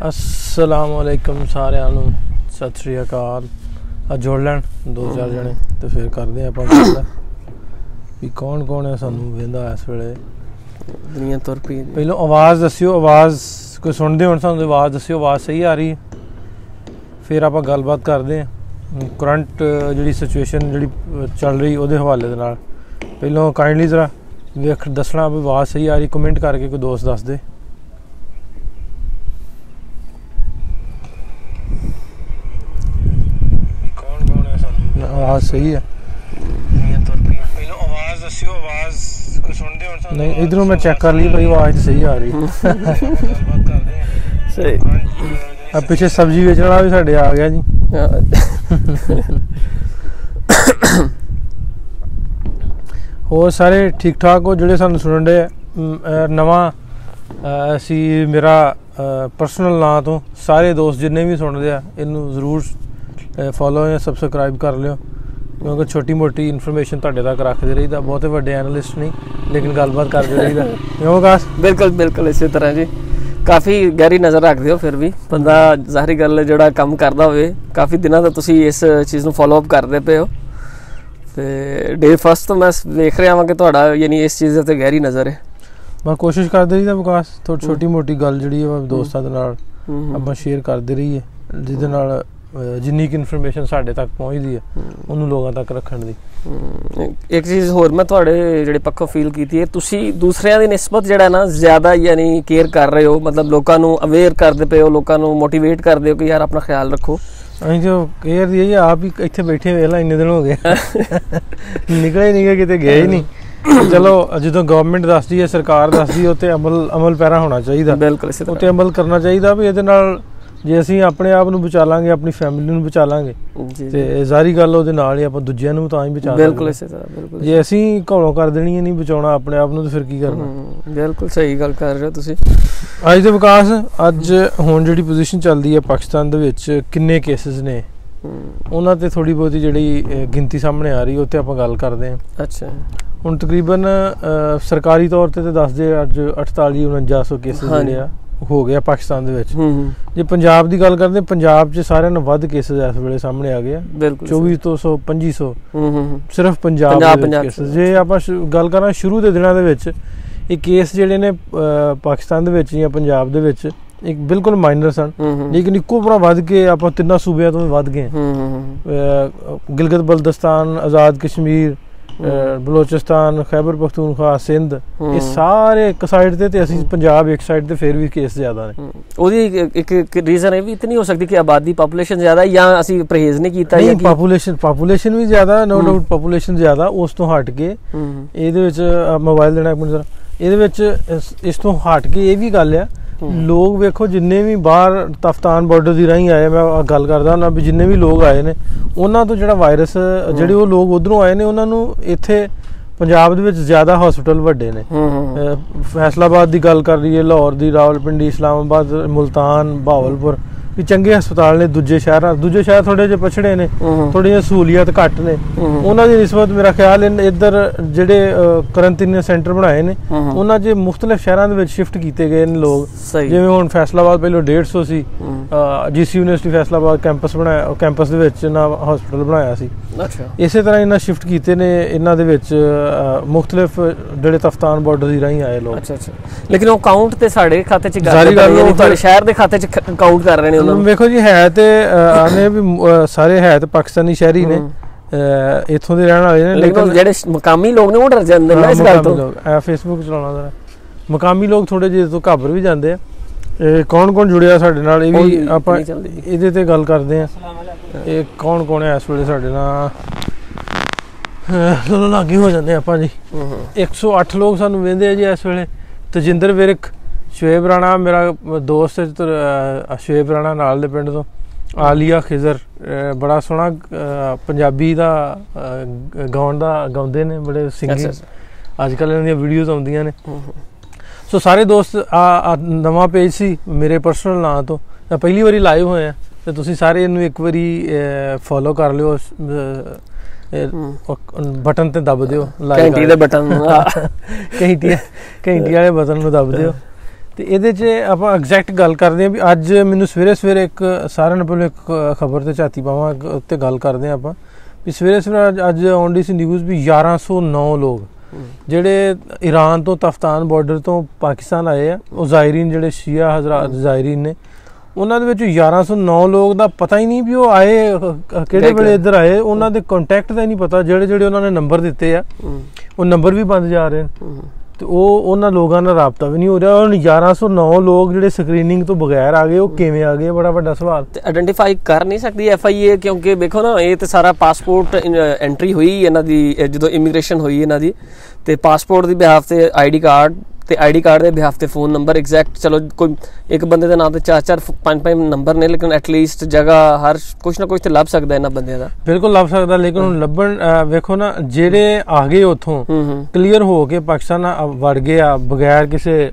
अस्सलामुअलैकुम सारिਆਂ ਨੂੰ सत श्री अकाल। जोड़ लैन दो चार जने तो फिर करते आप भी कौन कौन है सानू वेंदा इस वेले दुनिया तुर पई। पहलों आवाज़ दस्सियो, आवाज़ कोई सुनते हो सानू आवाज़ दस्सियो, आवाज़ सही आ रही है, फिर आप गलबात करते हैं करंट जी सिचुएशन जी चल रही वो हवाले दे नाल। पहलों काइंडली जरा वेख दसना भी आवाज़ सही आ रही, कमेंट करके कोई दोस्त दस दे। आवाज़ सही है नहीं? इधरों मैं चेक कर ली भाई, आवाज़ सही आ रही सही। अब पीछे सब्जी बेचने वाला भी साढ़े आ गया जी। और सारे ठीक ठाक हो ਜਿਹੜੇ ਸਾਨੂੰ ਸੁਣਨ ਦੇ ਨਵਾਂ ਅਸੀਂ ਮੇਰਾ ਪਰਸਨਲ ਨਾਂ ਤੋਂ ਸਾਰੇ ਦੋਸਤ ਜਿੰਨੇ ਵੀ ਸੁਣਦੇ ਆ ਇਹਨੂੰ ਜ਼ਰੂਰ फॉलो या सबसक्राइब कर लियो, क्योंकि छोटी मोटी इन्फॉर्मेशन तुहाडे तक रखते रहीदा। बहुते वड्डे एनालिस्ट नहीं लेकिन गलबात करते रहीदा। क्यों विकास? बिल्कुल बिल्कुल इसी तरह जी, काफ़ी गहरी नज़र रखते हो। फिर भी बंदा ज़ाहरी गल जिहड़ा काम करदा होवे, काफ़ी दिनों तो तुसीं इस चीज़ नूं फॉलो अप करते पे हो ते डे फस्ट तो मैं देख रहा हाँ कि तुहाडा यानी इस चीज़ ते गहरी नज़र है। मैं कोशिश करते रहीदा विकास, थोड़ी छोटी मोटी गल जिहड़ी दोस्तां दे नाल आपां शेयर करते रहीए, जिहदे नाल जिन्नी की इन्फॉर्मेशन साढ़े तक पहुँचती है उन्होंने लोगों तक रखने दी। एक चीज़ होर मैं थोड़े जिहड़े पक्खों फील की है, तुसी दूसरियां दी निस्बत जिहड़ा ना ज़्यादा यानी केयर कर रहे हो, मतलब लोगों को अवेयर करते पे हो, लोगों को मोटिवेट करते हो कि यार अपना ख्याल रखो। अं जो केयर दी है आप ही इत्थे बैठे वेला इन्ने दिन हो गए निकले नहीं गए, किते गए ही नहीं। चलो जो गवर्नमेंट दसदी है, सरकार दसदी है, उत्ते अमल पैरा होना चाहिए। बिल्कुल उत्ते अमल करना चाहिए भी इहदे नाल जे असीं अपने आप नूं बचा लांगे, अपनी फैमिली नूं बचा लांगे ते ज़ाहिरी गल उहदे नाल ही आपां दूजिआं नूं तां ही बचा लांगे। बिल्कुल इसे तरह बिल्कुल जे असीं घौलों कर देनी है, नहीं बचाउणा अपने आप नूं, ते फिर की करना। बिल्कुल सही गल कर रहे हो तुसीं। अज दे विकास अज हुण जिहड़ी पोजीशन चलदी है पाकिस्तान दे विच किन्ने केसेस ने उन्हां ते थोड़ी बहुती जिहड़ी गिनती सामने आ रही उत्ते आपां गल करदे हां। अच्छा हुण तकरीबन सरकारी तौर ते दसदे अज 48-49 केसेस जिहड़े आ हो गया पाकिस्तान दे विच। जे पंजाब दी गल करदे, पंजाब च सारिਆਂ नालों वध केसेस इस वेले सामने आ गए 2400 2500 सिर्फ पंजाब दे केसेस। जे आपां गल करां शुरू दे दिनां दे विच ਇਹ केस ਜਿਹੜੇ ਨੇ ਪਾਕਿस्तान ਦੇ ਵਿੱਚ ਜਾਂ ਪੰਜਾਬ ਦੇ ਵਿੱਚ ਇੱਕ ਬਿਲਕੁਲ ਮਾਈਨਰ ਸਨ, ਲੇਕਿਨ ਇੱਕੋ ਭਰਾ ਵੱਧ ਕੇ ਆਪਾਂ ਤਿੰਨਾਂ ਸੂਬਿਆਂ ਤੋਂ ਵੱਧ ਗਏ। ਗਿਲਗਿਤ ਬਲਤਿਸਤਾਨ, ਆਜ਼ਾਦ ਕਸ਼ਮੀਰ, ਬਲੋਚਿਸਤਾਨ, ਖੈਬਰ ਪਖਤੂਨਖਵਾ, ਸਿੰਧ, ਇਹ ਸਾਰੇ ਇੱਕ ਸਾਈਡ ਤੇ ਅਸੀਂ ਪੰਜਾਬ ਇੱਕ ਸਾਈਡ ਤੇ ਫਿਰ ਵੀ ਕੇਸ ਜ਼ਿਆਦਾ ਨੇ। ਉਹਦੀ ਇੱਕ ਰੀਜ਼ਨ ਇਹ ਵੀ ਇਤਨੀ ਹੋ ਸਕਦੀ ਕਿ ਆਬਾਦੀ ਪਾਪੂਲੇਸ਼ਨ ਜ਼ਿਆਦਾ ਜਾਂ ਅਸੀਂ ਪਰਹੇਜ਼ ਨਹੀਂ ਕੀਤਾ। ਨਹੀਂ, ਪਾਪੂਲੇਸ਼ਨ ਵੀ ਜ਼ਿਆਦਾ, ਨੋ ਡਾਊਟ ਪਾਪੂਲੇਸ਼ਨ ਜ਼ਿਆਦਾ। ਉਸ ਤੋਂ ਹਟ ਕੇ ਇਹਦੇ ਵਿੱਚ ਮੋਬਾਈਲ ਦੇਣਾ ਇੱਕ ਮਿੰਟ, ਇਹਦੇ ਵਿੱਚ ਇਸ ਤੋਂ ਹਟ ਕੇ ਇਹ ਵੀ ਗੱਲ ਆ, ਲੋਕ ਵੇਖੋ ਜਿੰਨੇ ਵੀ ਬਾਹਰ ਤਫਤਾਨ ਬਾਰਡਰ ਦੀ ਰਾਹੀਂ ਆਏ, ਮੈਂ ਗੱਲ ਕਰਦਾ ਹੁੰਦਾ ਵੀ ਜਿੰਨੇ ਵੀ ਲੋਕ ਆਏ ਨੇ ਉਹਨਾਂ ਤੋਂ ਜਿਹੜਾ ਵਾਇਰਸ ਜਿਹੜੇ ਉਹ ਲੋਕ ਉੱਧਰੋਂ ਆਏ ਨੇ ਉਹਨਾਂ ਨੂੰ ਇੱਥੇ ਪੰਜਾਬ ਦੇ ਵਿੱਚ ਜ਼ਿਆਦਾ ਹਸਪਤਾਲ ਵੱਡੇ ਨੇ। ਫੈਸਲਾਬਾਦ ਦੀ ਗੱਲ ਕਰ ਲਈਏ, ਲਾਹੌਰ ਦੀ, ਰਾਵਲਪਿੰਡੀ, ਇਸਲਾਮਾਬਾਦ, ਮੁਲਤਾਨ, ਬਹਾਵਲਪੁਰ ਵੀ ਚੰਗੇ ਹਸਪਤਾਲ ਨੇ। ਦੂਜੇ ਸ਼ਹਿਰ ਥੋੜੇ ਜਿਹੇ ਪਛੜੇ ਨੇ, ਥੋੜ੍ਹੀਆਂ ਸਹੂਲੀਅਤ ਘੱਟ ਨੇ, ਉਹਨਾਂ ਦੀ ਨਿਸਬਤ ਮੇਰਾ ਖਿਆਲ ਇੱਧਰ ਜਿਹੜੇ ਕਰੰਟੀਨ ਸੈਂਟਰ ਬਣਾਏ ਨੇ ਉਹਨਾਂ 'ਚ ਮੁਖਤਲਿਫ ਸ਼ਹਿਰਾਂ ਦੇ ਵਿੱਚ ਸ਼ਿਫਟ ਕੀਤੇ ਗਏ ਨੇ ਲੋਕ। ਜਿਵੇਂ ਹੁਣ ਫੈਸਲਾਬਾਦ ਪਹਿਲਾਂ 150 ਸੀ, GC ਯੂਨੀਵਰਸਿਟੀ ਫੈਸਲਾਬਾਦ ਕੈਂਪਸ ਬਣਾਇਆ, ਕੈਂਪਸ ਦੇ ਵਿੱਚ ਇਹਨਾਂ ਹਸਪਤਾਲ ਬਣਾਇਆ ਸੀ। ਇਸੇ ਤਰ੍ਹਾਂ ਇਹਨਾਂ ਸ਼ਿਫਟ ਕੀਤੇ ਨੇ ਇਹਨਾਂ ਦੇ ਵਿੱਚ ਮੁਖਤਲਿਫ ਜਿਹੜੇ ਤਫਤਾਨ ਬਾਰਡਰ ਦੀ ਰਾਹੀਂ ਆਏ ਲੋਕ। ਲੇਕਿਨ ਉਹ ਕਾਊਂਟ ਤੇ ਸਾਡੇ ਖਾਤੇ 'ਚ ਤੁਹਾਡੇ ਸ਼ਹਿਰ ਦੇ ਖਾਤੇ 'ਚ ਕਾਊਂਟ ਕਰ ਰਹੇ ਨੇ। ਵੇਖੋ ਜੀ ਹੈ ਤੇ ਆਨੇ ਵੀ ਸਾਰੇ ਹੈ ਤੇ ਪਾਕਿਸਤਾਨੀ ਸ਼ਹਿਰੀ ਨੇ, ਇੱਥੋਂ ਦੇ ਰਹਿਣ ਵਾਲੇ ਨੇ, ਲੇਕਿਨ ਜਿਹੜੇ ਮਕਾਮੀ ਲੋਕ ਨੇ ਉਹ ਡਰ ਜਾਂਦੇ ਨੇ ਇਸ ਗੱਲ ਤੋਂ। ਫੇਸਬੁੱਕ ਚਲਾਉਣਾ ਜ਼ਰਾ, ਮਕਾਮੀ ਲੋਕ ਥੋੜੇ ਜਿਹੇ ਤੋਂ ਘਾਬਰ ਵੀ ਜਾਂਦੇ ਆ। ਕੌਣ ਜੁੜਿਆ ਸਾਡੇ ਨਾਲ ਇਹ ਵੀ ਆਪਾਂ ਇਹਦੇ ਤੇ ਗੱਲ ਕਰਦੇ ਆ। ਇਹ ਕੌਣ ਹੈ ਇਸ ਵੇਲੇ ਸਾਡੇ ਨਾਲ ਲਾਗੇ ਹੋ ਜਾਂਦੇ ਆਪਾਂ ਜੀ। 108 ਲੋਕ ਸਾਨੂੰ ਵੇਂਦੇ ਆ ਜੀ ਇਸ ਵੇਲੇ। ਤਜਿੰਦਰ ਵਿਰਕ, ਸ਼ੁਏਬ ਰਾਣਾ ਮੇਰਾ ਦੋਸਤ ਹੈ, ਸ਼ੁਏਬ ਰਾਣਾ ਨਾਲ ਦੇ ਪਿੰਡ ਤੋਂ, ਆਲੀਆ ਖਿਜ਼ਰ ਬੜਾ ਸੋਹਣਾ ਪੰਜਾਬੀ ਦਾ ਗਾਉਂਦੇ ਨੇ, ਬੜੇ ਸਿੰਗਿੰਗ ਅੱਜ ਕੱਲ੍ਹ ਇਹਨਾਂ ਦੀਆਂ ਵੀਡੀਓਜ਼ ਆਉਂਦੀਆਂ ਨੇ। ਸੋ ਸਾਰੇ ਦੋਸਤ ਨਵਾਂ ਪੇਜ ਸੀ ਮੇਰੇ ਪਰਸਨਲ ਨਾਂ ਤੋਂ, ਪਹਿਲੀ ਵਾਰੀ ਲਾਈਵ ਹੋਏ ਆ ਤੇ ਤੁਸੀਂ ਸਾਰੇ ਇਹਨੂੰ ਇੱਕ ਵਾਰੀ ਫੋਲੋ ਕਰ ਲਿਓ, ਬਟਨ ਤੇ ਦਬ ਦਿਓ, ਘੰਟੀ ਦੇ ਬਟਨ, ਘੰਟੀ ਵਾਲੇ ਬਟਨ ਨੂੰ ਦਬ ਦਿਓ ਤੇ ਇਹਦੇ 'ਚ ਆਪਾਂ ਐਗਜ਼ੈਕਟ ਗੱਲ ਕਰਦੇ ਹਾਂ ਵੀ ਅੱਜ ਮੈਨੂੰ ਸਵੇਰੇ ਇੱਕ ਸਾਰਿਆਂ ਨੂੰ ਪਹਿਲਾਂ ਇੱਕ ਖਬਰ ਤੇ ਝਾਤੀ ਪਾਵਾਂ ਉੱਤੇ ਗੱਲ ਕਰਦੇ ਹਾਂ ਆਪਾਂ ਵੀ ਸਵੇਰੇ ਅੱਜ ਆਉਂਦੀ ਸੀ ਨਿਊਜ਼ ਵੀ 1109 ਲੋਕ ਜਿਹੜੇ ਈਰਾਨ ਤੋਂ ਤਫਤਾਨ ਬਾਰਡਰ ਤੋਂ ਪਾਕਿਸਤਾਨ ਆਏ ਆ, ਉਹ ਜ਼ਾਇਰੀਨ ਜਿਹੜੇ ਸ਼ੀਆ ਹਜ਼ਰਾਤ ਜ਼ਾਇਰੀਨ ਨੇ, ਉਹਨਾਂ ਦੇ ਵਿੱਚ 1109 ਲੋਕ ਦਾ ਪਤਾ ਹੀ ਨਹੀਂ ਵੀ ਉਹ ਆਏ ਕਿਹੜੇ ਵੇਲੇ ਇੱਧਰ ਆਏ, ਉਹਨਾਂ ਦੇ ਕੰਟੈਕਟ ਦਾ ਹੀ ਨਹੀਂ ਪਤਾ। ਜਿਹੜੇ ਉਹਨਾਂ ਨੇ ਨੰਬਰ ਦਿੱਤੇ ਆ ਉਹ ਨੰਬਰ ਵੀ ਬੰਦ ਜਾ ਰਹੇ ਨੇ ਤੇ ਉਹਨਾਂ ਲੋਕਾਂ ਨਾਲ ਰਾਬਤਾ ਵੀ ਨਹੀਂ ਹੋ ਰਿਹਾ। ਹੁਣ 1109 ਲੋਕ ਜਿਹੜੇ ਸਕਰੀਨਿੰਗ ਤੋਂ ਬਗੈਰ ਆ ਗਏ, ਉਹ ਕਿਵੇਂ ਆ ਗਏ, ਬੜਾ ਵੱਡਾ ਸਵਾਲ। ਤੇ ਆਇਡੈਂਟੀਫਾਈ ਕਰ ਨਹੀਂ ਸਕਦੀ FIA, ਕਿਉਂਕਿ ਵੇਖੋ ਨਾ ਇਹ ਤੇ ਸਾਰਾ ਪਾਸਪੋਰਟ ਐਂਟਰੀ ਹੋਈ ਇਹਨਾਂ ਦੀ ਜਦੋਂ ਇਮੀਗ੍ਰੇਸ਼ਨ ਹੋਈ ਇਹਨਾਂ ਦੀ, ਤੇ ਪਾਸਪੋਰਟ ਦੀ ਬਿਹਾਫ ਤੇ ID ਕਾਰਡ ਤੇ ID ਕਾਰਡ ਦੇ ਬਿਹਾਫ ਤੇ ਫੋਨ ਨੰਬਰ ਐਗਜ਼ੈਕਟ, ਚਲੋ ਕੋਈ ਇੱਕ ਬੰਦੇ ਦੇ ਨਾਮ ਤੇ 4-4 5-5 ਨੰਬਰ ਨੇ, ਲੇਕਿਨ ਐਟਲੀਸਟ ਜਗ੍ਹਾ ਹਰ ਕੁਛ ਨਾ ਕੁਛ ਤੇ ਲੱਭ ਸਕਦਾ ਇਹਨਾਂ ਬੰਦਿਆਂ ਦਾ। ਬਿਲਕੁਲ ਲੱਭ ਸਕਦਾ, ਲੇਕਿਨ ਹੁਣ ਲੱਭਣ ਵੇਖੋ ਨਾ ਜਿਹੜੇ ਆ ਗਏ ਉੱਥੋਂ ਕਲੀਅਰ ਹੋ ਕੇ ਪਾਕਿਸਤਾਨ ਵੜ ਗਏ ਆ ਬਗੈਰ ਕਿਸੇ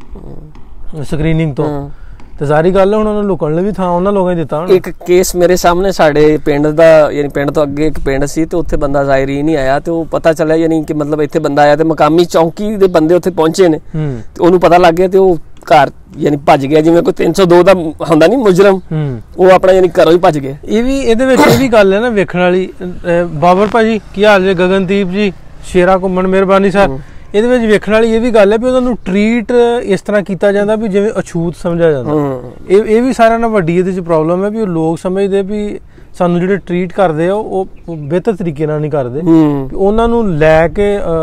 ਸਕਰੀਨਿੰਗ ਤੋਂ, ਤੇ ਸਾਰੀ ਗੱਲ ਹੁਣ ਉਹਨਾਂ ਨੂੰ ਲੁਕਣ ਲਈ ਵੀ ਥਾਂ ਉਹਨਾਂ ਲੋਕਾਂ ਨੇ ਦਿੱਤਾ। ਇੱਕ ਕੇਸ ਮੇਰੇ ਸਾਹਮਣੇ ਸਾਡੇ ਪਿੰਡ ਦਾ, ਯਾਨੀ ਪਿੰਡ ਤੋਂ ਅੱਗੇ ਇੱਕ ਪਿੰਡ ਸੀ ਤੇ ਉੱਥੇ ਬੰਦਾ ਜ਼ਾਇਰੀਨ ਨਹੀਂ ਆਇਆ, ਤੇ ਉਹ ਪਤਾ ਚੱਲਿਆ ਯਾਨੀ ਕਿ ਮਤਲਬ ਇੱਥੇ ਬੰਦਾ ਆਇਆ ਤੇ ਮਕਾਮੀ ਚੌਂਕੀ ਦੇ ਬੰਦੇ ਉੱਥੇ ਪਹੁੰਚੇ ਨੇ ਤੇ ਉਹਨੂੰ ਪਤਾ ਲੱਗ ਗਿਆ ਤੇ ਉਹ ਘਰ ਯਾਨੀ ਭੱਜ ਗਿਆ, ਜਿਵੇਂ ਕੋਈ 302 ਦਾ ਹੁੰਦਾ ਨਹੀਂ ਮੁਜਰਮ, ਉਹ ਆਪਣਾ ਯਾਨੀ ਘਰੋਂ ਹੀ ਭੱਜ ਗਿਆ। ਇਹ ਵੀ ਇਹਦੇ ਵਿੱਚ ਇਹ ਵੀ ਗੱਲ ਹੈ ਨਾ ਵੇਖਣ ਵਾਲੀ। ਬਾਬਰ ਭਾਜੀ ਕੀ ਹਾਲ ਜੇ? ਗਗਨਦੀਪ ਜੀ, ਸ਼ੇਰਾ ਘੁੰਮਣ, ਮਿਹਰਬਾਨੀ ਸਰ। ਇਹਦੇ ਵਿੱਚ ਵੇਖਣ ਵਾਲੀ ਇਹ ਵੀ ਗੱਲ ਹੈ ਵੀ ਉਹਨਾਂ ਨੂੰ ਟਰੀਟ ਇਸ ਤਰ੍ਹਾਂ ਕੀਤਾ ਜਾਂਦਾ ਵੀ ਜਿਵੇਂ ਅਛੂਤ ਸਮਝਿਆ ਜਾਂਦਾ। ਇਹ ਵੀ ਸਾਰਿਆਂ ਨਾਲ ਵੱਡੀ ਇਹਦੇ 'ਚ ਪ੍ਰੋਬਲਮ ਹੈ ਵੀ ਉਹ ਲੋਕ ਸਮਝਦੇ ਵੀ ਸਾਨੂੰ ਜਿਹੜੇ ਟਰੀਟ ਕਰਦੇ ਆ ਉਹ ਬਿਹਤਰ ਤਰੀਕੇ ਨਾਲ ਨਹੀਂ ਕਰਦੇ, ਉਹਨਾਂ ਨੂੰ ਲੈ ਕੇ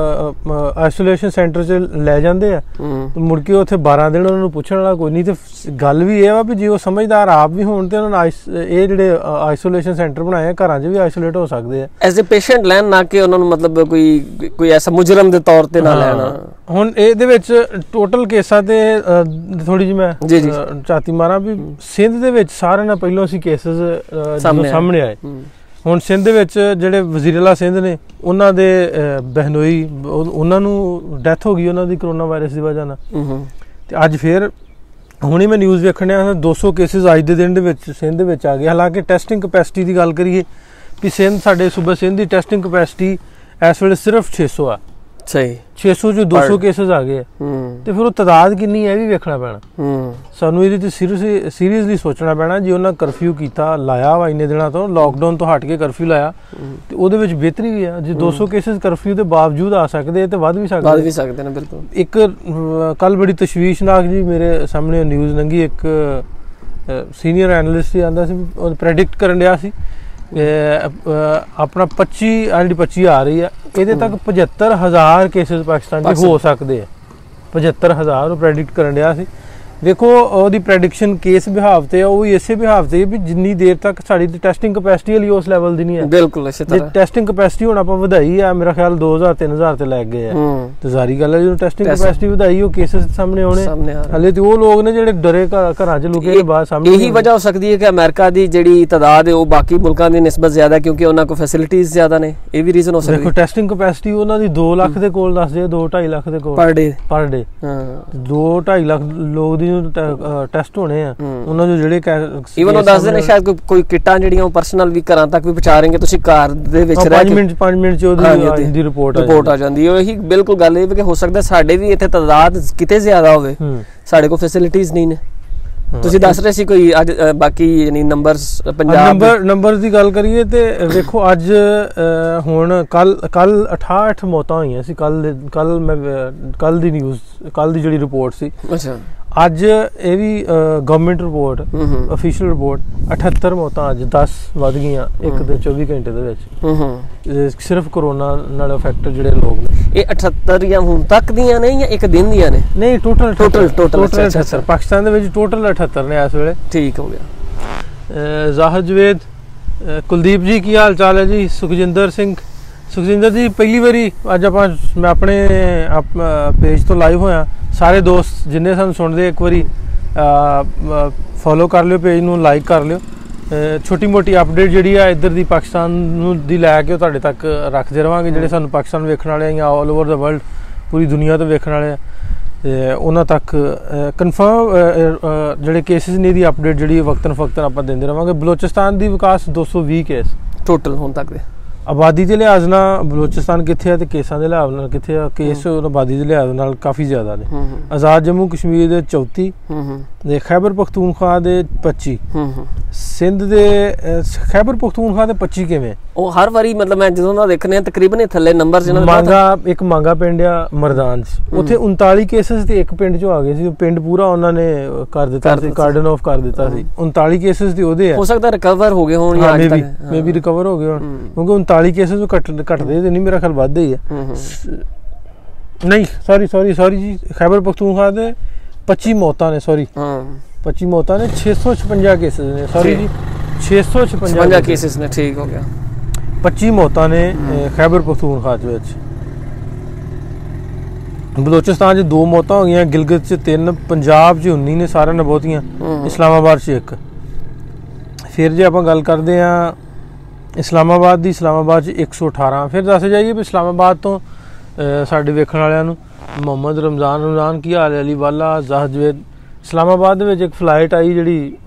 ਆਈਸੋਲੇਸ਼ਨ ਸੈਂਟਰ 'ਚ ਲੈ ਜਾਂਦੇ ਆ, ਮੁੜ ਕੇ ਉੱਥੇ 12 ਦਿਨ ਉਹਨਾਂ ਨੂੰ ਪੁੱਛਣ ਵਾਲਾ ਕੋਈ ਨਹੀਂ। ਤੇ ਗੱਲ ਵੀ ਇਹ ਵਾ ਵੀ ਜੇ ਉਹ ਸਮਝਦਾਰ ਆਪ ਵੀ ਹੋਣ ਤੇ ਉਹਨਾਂ ਨੇ ਇਹ ਜਿਹੜੇ ਆਈਸੋਲੇਸ਼ਨ ਸੈਂਟਰ ਬਣਾਏ ਆ ਘਰਾਂ 'ਚ ਵੀ ਆਈਸੋਲੇਟ ਹੋ ਸਕਦੇ ਆ ਐਜ਼ ਅ ਪੇਸ਼ੈਂਟ ਲੈਣ, ਨਾ ਕਿ ਉਹਨਾਂ ਨੂੰ ਮਤਲਬ ਕੋਈ ਐਸਾ ਮੁਜਰਮ ਦੇ ਤੌਰ ਤੇ ਨਾ ਲੈਣਾ। ਹੁਣ ਇਹਦੇ ਵਿੱਚ ਟੋਟਲ ਕੇਸਾਂ ਤੇ ਥੋੜੀ ਜਿਹੀ ਮੈਂ ਝਾਤੀ ਮਾਰਾਂ ਵੀ ਸਿੰਧ ਦੇ ਵਿੱਚ ਸਾਰਿਆਂ ਨਾਲ ਪਹਿਲਾਂ ਅਸੀਂ ਕੇਸਿਸ ਸਾਹਮਣੇ ਆਏ। ਹੁਣ ਸਿੰਧ ਦੇ ਵਿੱਚ ਜਿਹੜੇ ਵਜ਼ੀਰ-ਏ-ਆਲਾ ਸਿੰਧ ਨੇ ਉਹਨਾਂ ਦੇ ਬਹਿਨੋਈ, ਉਹਨਾਂ ਨੂੰ ਡੈਥ ਹੋ ਗਈ ਉਹਨਾਂ ਦੀ ਕਰੋਨਾ ਵਾਇਰਸ ਦੀ ਵਜ੍ਹਾ ਨਾਲ। ਤੇ ਅੱਜ ਫੇਰ ਹੁਣੇ ਮੈਂ ਨਿਊਜ਼ ਵੇਖਣ ਡਿਆ 200 ਕੇਸਿਸ ਅੱਜ ਦੇ ਦਿਨ ਦੇ ਵਿੱਚ ਸਿੰਧ ਦੇ ਵਿੱਚ ਆ ਗਏ। ਹਾਲਾਂਕਿ ਟੈਸਟਿੰਗ ਕਪੈਸਿਟੀ ਦੀ ਗੱਲ ਕਰੀਏ ਵੀ ਸਿੰਧ, ਸਾਡੇ ਸੂਬਾ ਸਿੰਧ ਦੀ ਟੈਸਟਿੰਗ ਕਪੈਸਿਟੀ ਇਸ ਵੇਲੇ ਸਿਰਫ 600 ਆ। ਸਹੀ 600 ਚ 200 ਕੇਸਿਸ ਆ ਗਏ ਤੇ ਫਿਰ ਉਹ ਤਾਦਾਦ ਕਿੰਨੀ ਹੈ ਇਹ ਵੀ ਵੇਖਣਾ ਪੈਣਾ। ਸਾਨੂੰ ਇਹਦੇ ਤੇ ਸੀਰੀਅਸਲੀ ਸੋਚਣਾ ਪੈਣਾ। ਜੇ ਉਹਨਾਂ ਕਰਫਿਊ ਕੀਤਾ ਲਾਇਆ ਵਾ ਇੰਨੇ ਦਿਨਾਂ ਤੋਂ, ਲੋਕਡਾਊਨ ਤੋਂ ਹਟ ਕੇ ਕਰਫਿਊ ਲਾਇਆ ਤੇ ਉਹਦੇ ਵਿੱਚ ਬਿਹਤਰੀ ਵੀ ਆ। ਜੇ 200 ਕੇਸਿਸ ਕਰਫਿਊ ਦੇ ਬਾਵਜੂਦ ਆ ਸਕਦੇ ਤੇ ਵੱਧ ਵੀ ਸਕਦੇ ਨੇ। ਬਿਲਕੁਲ। ਇੱਕ ਕੱਲ ਬੜੀ ਤਸ਼ਵੀਸ਼ਨਾਕ ਜੀ ਮੇਰੇ ਸਾਹਮਣੇ ਨਿਊਜ਼ ਲੰਗੀ, ਇੱਕ ਸੀਨੀਅਰ ਐਨਲਿਸਟ ਆਂਦਾ ਸੀ, ਉਹ ਪ੍ਰੈਡਿਕਟ ਕਰਨ ਡਿਆ ਸੀ ਆਪਣਾ 25 ਆ ਰਹੀ ਆ, ਇਹਦੇ ਤੱਕ 75,000 ਕੇਸਿਸ ਪਾਕਿਸਤਾਨ ਦੇ ਹੋ ਸਕਦੇ ਆ। 75,000 ਉਹ ਪ੍ਰੈਡਿਕਟ ਕਰਨ ਡਿਆ ਸੀ। ਦੇਖੋ ਉਹਦੀ ਪ੍ਰੈਡਿਕਸ਼ਨ ਕੇਸ ਬਿਹਾਵ ਤੇ ਆ, ਉਹ ਵੀ ਇਸੇ ਬਿਹਾਵ ਤੇ ਵੀ ਜਿੰਨੀ ਦੇਰ ਤੱਕ ਸਾਡੀ ਟੈਸਟਿੰਗ ਕਪੈਸਿਟੀ ਵਾਲੀ ਉਸ ਲੈਵਲ ਦੀ ਨਹੀਂ ਹੈ। ਬਿਲਕੁਲ ਇਸੇ ਤਰ੍ਹਾਂ ਟੈਸਟਿੰਗ ਕਪੈਸਿਟੀ ਹੁਣ ਆਪਾਂ ਵਧਾਈ ਆ, ਮੇਰਾ ਖਿਆਲ 2,000-3,000 ਤੇ ਲੱਗ ਗਏ ਆ, ਤੇ ਜ਼ਾਰੀ ਗੱਲ ਹੈ ਜਦੋਂ ਟੈਸਟਿੰਗ ਕਪੈਸਿਟੀ ਵਧਾਈ ਉਹ ਕੇਸਿਸ ਸਾਹਮਣੇ ਆਉਣੇ। ਹਲੇ ਤੇ ਉਹ ਲੋਕ ਨੇ ਜਿਹੜੇ ਡਰੇ ਘਰਾਂ 'ਚ ਲੁਕੇ ਬਾਅਦ ਸਾਹਮਣੇ। ਇਹੀ ਵਜ੍ਹਾ ਹੋ ਸਕਦੀ ਹੈ ਕਿ ਅਮਰੀਕਾ ਦੀ ਜਿਹੜੀ ਤਾਦਾਦ ਹੈ ਉਹ ਬਾਕੀ ਮੁਲਕਾਂ ਦੀ ਨਿਸਬਤ ਜ਼ਿਆਦਾ, ਕਿਉਂਕਿ ਉਹਨਾਂ ਕੋਲ ਫੈਸਿਲਿਟੀਜ਼ ਜ਼ਿਆਦਾ ਨੇ। ਇਹ ਵੀ ਰੀਜ਼ਨ ਹੋ ਸਕਦਾ। ਦੇਖੋ ਟੈਸਟਿੰਗ ਕਪੈਸਿਟੀ ਉਹਨਾਂ ਦੀ 2 ਲੱਖ ਦੇ ਕੋਲ ਦੱਸਦੇ ਆ, 2-2.5 ਲੱਖ ਦੇ ਕੋਲ ਪਰ ਡੇ। 2-2.5 ਲੱਖ ਲੋਕ ਦੀ ਟੈਸਟ ਹੋਣੇ ਆ ਉਹਨਾਂ ਦੇ ਜਿਹੜੇ ਈਵਨ ਉਹ ਦੱਸਦੇ ਨੇ ਸ਼ਾਇਦ ਕੋਈ ਕਿੱਟਾਂ ਜਿਹੜੀਆਂ ਉਹ ਪਰਸਨਲ ਵੀ ਘਰਾਂ ਤੱਕ ਵੀ ਪਹੁੰਚਾ ਰਹੇ, ਤੁਸੀਂ ਘਰ ਦੇ ਵਿੱਚ ਰਹਿ ਕੇ 5 ਮਿੰਟ 'ਚ ਉਹਦੀ ਰਿਪੋਰਟ ਆ ਜਾਂਦੀ ਹੈ। ਇਹੀ ਬਿਲਕੁਲ ਗੱਲ ਇਹ ਕਿ ਹੋ ਸਕਦਾ ਸਾਡੇ ਵੀ ਇੱਥੇ ਤਾਦਾਦ ਕਿਤੇ ਜ਼ਿਆਦਾ ਹੋਵੇ, ਸਾਡੇ ਕੋਲ ਫੈਸਿਲਿਟੀਜ਼ ਨਹੀਂ ਨੇ। ਤੁਸੀਂ ਦੱਸ ਰਹੇ ਸੀ ਕੋਈ ਅੱਜ ਬਾਕੀ ਯਾਨੀ ਨੰਬਰਸ ਪੰਜਾਬ ਨੰਬਰ ਦੀ ਗੱਲ ਕਰੀਏ ਤੇ ਵੇਖੋ ਅੱਜ ਹੁਣ ਕੱਲ 68 ਮੌਤਾਂ ਹੋਈਆਂ ਸੀ। ਕੱਲ ਦੀ ਨਿਊਜ਼, ਕੱਲ ਦੀ ਜਿਹੜੀ ਰਿਪੋਰਟ ਸੀ। ਅੱਛਾ। ਅੱਜ ਇਹ ਵੀ ਗਵਰਨਮੈਂਟ ਰਿਪੋਰਟ, ਅਫੀਸ਼ੀਅਲ ਰਿਪੋਰਟ, 78 ਮੌਤਾਂ ਅੱਜ 10 ਵੱਧ ਗਈਆਂ ਇੱਕ ਦੇ 24 ਘੰਟੇ ਦੇ ਵਿੱਚ, ਸਿਰਫ ਕਰੋਨਾ ਨਾਲ ਅਫੈਕਟਡ ਜਿਹੜੇ ਲੋਕ ਨੇ। ਇਹ 78 ਜਾਂ ਹੁਣ ਤੱਕ ਦੀਆਂ ਨੇ ਜਾਂ ਇੱਕ ਦਿਨ ਦੀਆਂ ਨੇ? ਨਹੀਂ, ਟੋਟਲ ਪਾਕਿਸਤਾਨ ਦੇ ਵਿੱਚ ਟੋਟਲ 78 ਨੇ ਇਸ ਵੇਲੇ। ਠੀਕ ਹੋ ਗਿਆ। ਜ਼ਾਹਿਦ ਜਵੇਦ, ਕੁਲਦੀਪ ਜੀ ਕੀ ਹਾਲ ਚਾਲ ਹੈ ਜੀ? ਸੁਖਜਿੰਦਰ ਸਿੰਘ ਜੀ ਪਹਿਲੀ ਵਾਰੀ ਅੱਜ ਮੈਂ ਆਪਣੇ ਪੇਜ ਤੋਂ ਲਾਈਵ ਹੋਇਆ। ਸਾਰੇ ਦੋਸਤ ਜਿੰਨੇ ਸਾਨੂੰ ਸੁਣਦੇ ਇੱਕ ਵਾਰੀ ਫੋਲੋ ਕਰ ਲਿਓ, ਪੇਜ ਨੂੰ ਲਾਈਕ ਕਰ ਲਿਓ। ਛੋਟੀ ਮੋਟੀ ਅਪਡੇਟ ਜਿਹੜੀ ਆ ਇੱਧਰ ਦੀ ਪਾਕਿਸਤਾਨ ਨੂੰ ਦੀ ਲੈ ਕੇ ਉਹ ਤੁਹਾਡੇ ਤੱਕ ਰੱਖਦੇ ਰਵਾਂਗੇ। ਜਿਹੜੇ ਸਾਨੂੰ ਪਾਕਿਸਤਾਨ ਵੇਖਣ ਵਾਲੇ ਜਾਂ ਆਲ ਓਵਰ ਦਾ ਵਰਲਡ, ਪੂਰੀ ਦੁਨੀਆ ਤੋਂ ਵੇਖਣ ਵਾਲੇ ਆ, ਤੇ ਉਹਨਾਂ ਤੱਕ ਕਨਫਰਮ ਜਿਹੜੇ ਕੇਸਿਸ ਨੇ ਦੀ ਅਪਡੇਟ ਜਿਹੜੀ ਵਕਤਨ ਫਕਤਨ ਆਪਾਂ ਦਿੰਦੇ ਰਵਾਂਗੇ। ਬਲੋਚਿਸਤਾਨ ਦੀ ਵਿਕਾਸ 220 ਕੇਸ ਟੋਟਲ ਹੁਣ ਤੱਕ ਦੇ ਆਬਾਦੀ ਦੇ ਲਿਹਾਜ਼ ਨਾਲ ਬਲੋਚਿਸਤਾਨ ਕਿੱਥੇ ਆ ਤੇ ਕੇਸਾਂ ਦੇ ਲਿਹਾਜ਼ ਨਾਲ ਕਿੱਥੇ ਆ। ਕੇਸ ਆਬਾਦੀ ਦੇ ਲਿਹਾਜ਼ ਨਾਲ ਕਾਫੀ ਜ਼ਿਆਦਾ ਨੇ। ਆਜ਼ਾਦ ਜੰਮੂ ਕਸ਼ਮੀਰ ਦੇ 34 ਤੇ ਖੈਬਰ ਪਖਤੂਨਖਵਾ ਦੇ 25 ਸਿੰਧ ਦੇ ਖੈਬਰ ਪਖਤੂਨਖਵਾ ਦੇ 25 ਕਿਵੇਂ ਉਹ ਹਰ ਵਾਰੀ ਮਤਲਬ ਮੈਂ ਜਦੋਂ ਦਾ ਦੇਖਨੇ ਆ ਤਕਰੀਬਨ ਥੱਲੇ ਨੰਬਰ ਜਿਹਨਾਂ ਦਾ ਮਾਂਗਾ ਇੱਕ ਮਾਂਗਾ ਪਿੰਡ ਆ ਮਰਦਾਨ ਚ ਉੱਥੇ 39 ਕੇਸਸ ਤੇ ਇੱਕ ਪਿੰਡ ਚੋਂ ਆ ਗਏ ਸੀ। ਪਿੰਡ ਪੂਰਾ ਉਹਨਾਂ ਨੇ ਕਰ ਦਿੱਤਾ ਸੀ, ਕਾਰਡਨ ਆਫ ਕਰ ਦਿੱਤਾ ਸੀ। 39 ਕੇਸਸ ਤੇ ਉਹਦੇ ਆ। ਹੋ ਸਕਦਾ ਰਿਕਵਰ ਹੋ ਗਏ ਹੋਣ ਜਾਂ ਅੱਜ ਤੱਕ ਮੇ ਵੀ ਰਿਕਵਰ ਹੋ ਗਏ ਹੋਣ ਕਿਉਂਕਿ 39 ਕੇਸਸ ਘਟਦੇ ਤੇ ਨਹੀਂ, ਮੇਰਾ ਖਿਆਲ ਵੱਧਦੇ ਹੀ ਆ। ਨਹੀਂ ਸੌਰੀ ਜੀ ਖੈਬਰ ਪਖਤੂਨਖਵਾ ਦੇ 25 ਮੌਤਾਂ ਨੇ। 25 ਮੌਤਾਂ ਨੇ। 656 ਕੇਸਸ ਨੇ। ਸੌਰੀ ਜੀ 656 ਕੇਸਸ ਨੇ। ਠੀਕ ਹੋ ਗਿਆ। 25 ਮੌਤਾਂ ਨੇ ਖੈਬਰ ਪਖਤੂਨਖਵਾ ਵਿੱਚ। ਬਲੋਚਿਸਤਾਨ 'ਚ 2 ਮੌਤਾਂ ਹੋ ਗਈਆਂ, ਗਿਲਗਿਤ 'ਚ 3, ਪੰਜਾਬ 'ਚ 19 ਨੇ ਸਾਰਿਆਂ ਨਾਲ ਬਹੁਤੀਆਂ, ਇਸਲਾਮਾਬਾਦ 'ਚ 1। ਫਿਰ ਜੇ ਆਪਾਂ ਗੱਲ ਕਰਦੇ ਹਾਂ ਇਸਲਾਮਾਬਾਦ ਦੀ, ਇਸਲਾਮਾਬਾਦ 'ਚ 118। ਫਿਰ ਦੱਸ ਜਾਈਏ ਵੀ ਇਸਲਾਮਾਬਾਦ ਤੋਂ ਸਾਡੇ ਵੇਖਣ ਵਾਲਿਆਂ ਨੂੰ ਮੁਹੰਮਦ ਰਮਜ਼ਾਨ ਕੀ ਹਾਲ ਹੈ, ਅਲੀ ਵਾਲਾ, ਜ਼ਾਹਦ ਜਵੇਦ। ਇਸਲਾਮਾਬਾਦ ਦੇ ਵਿੱਚ ਇੱਕ ਫਲਾਈਟ ਆਈ ਜਿਹੜੀ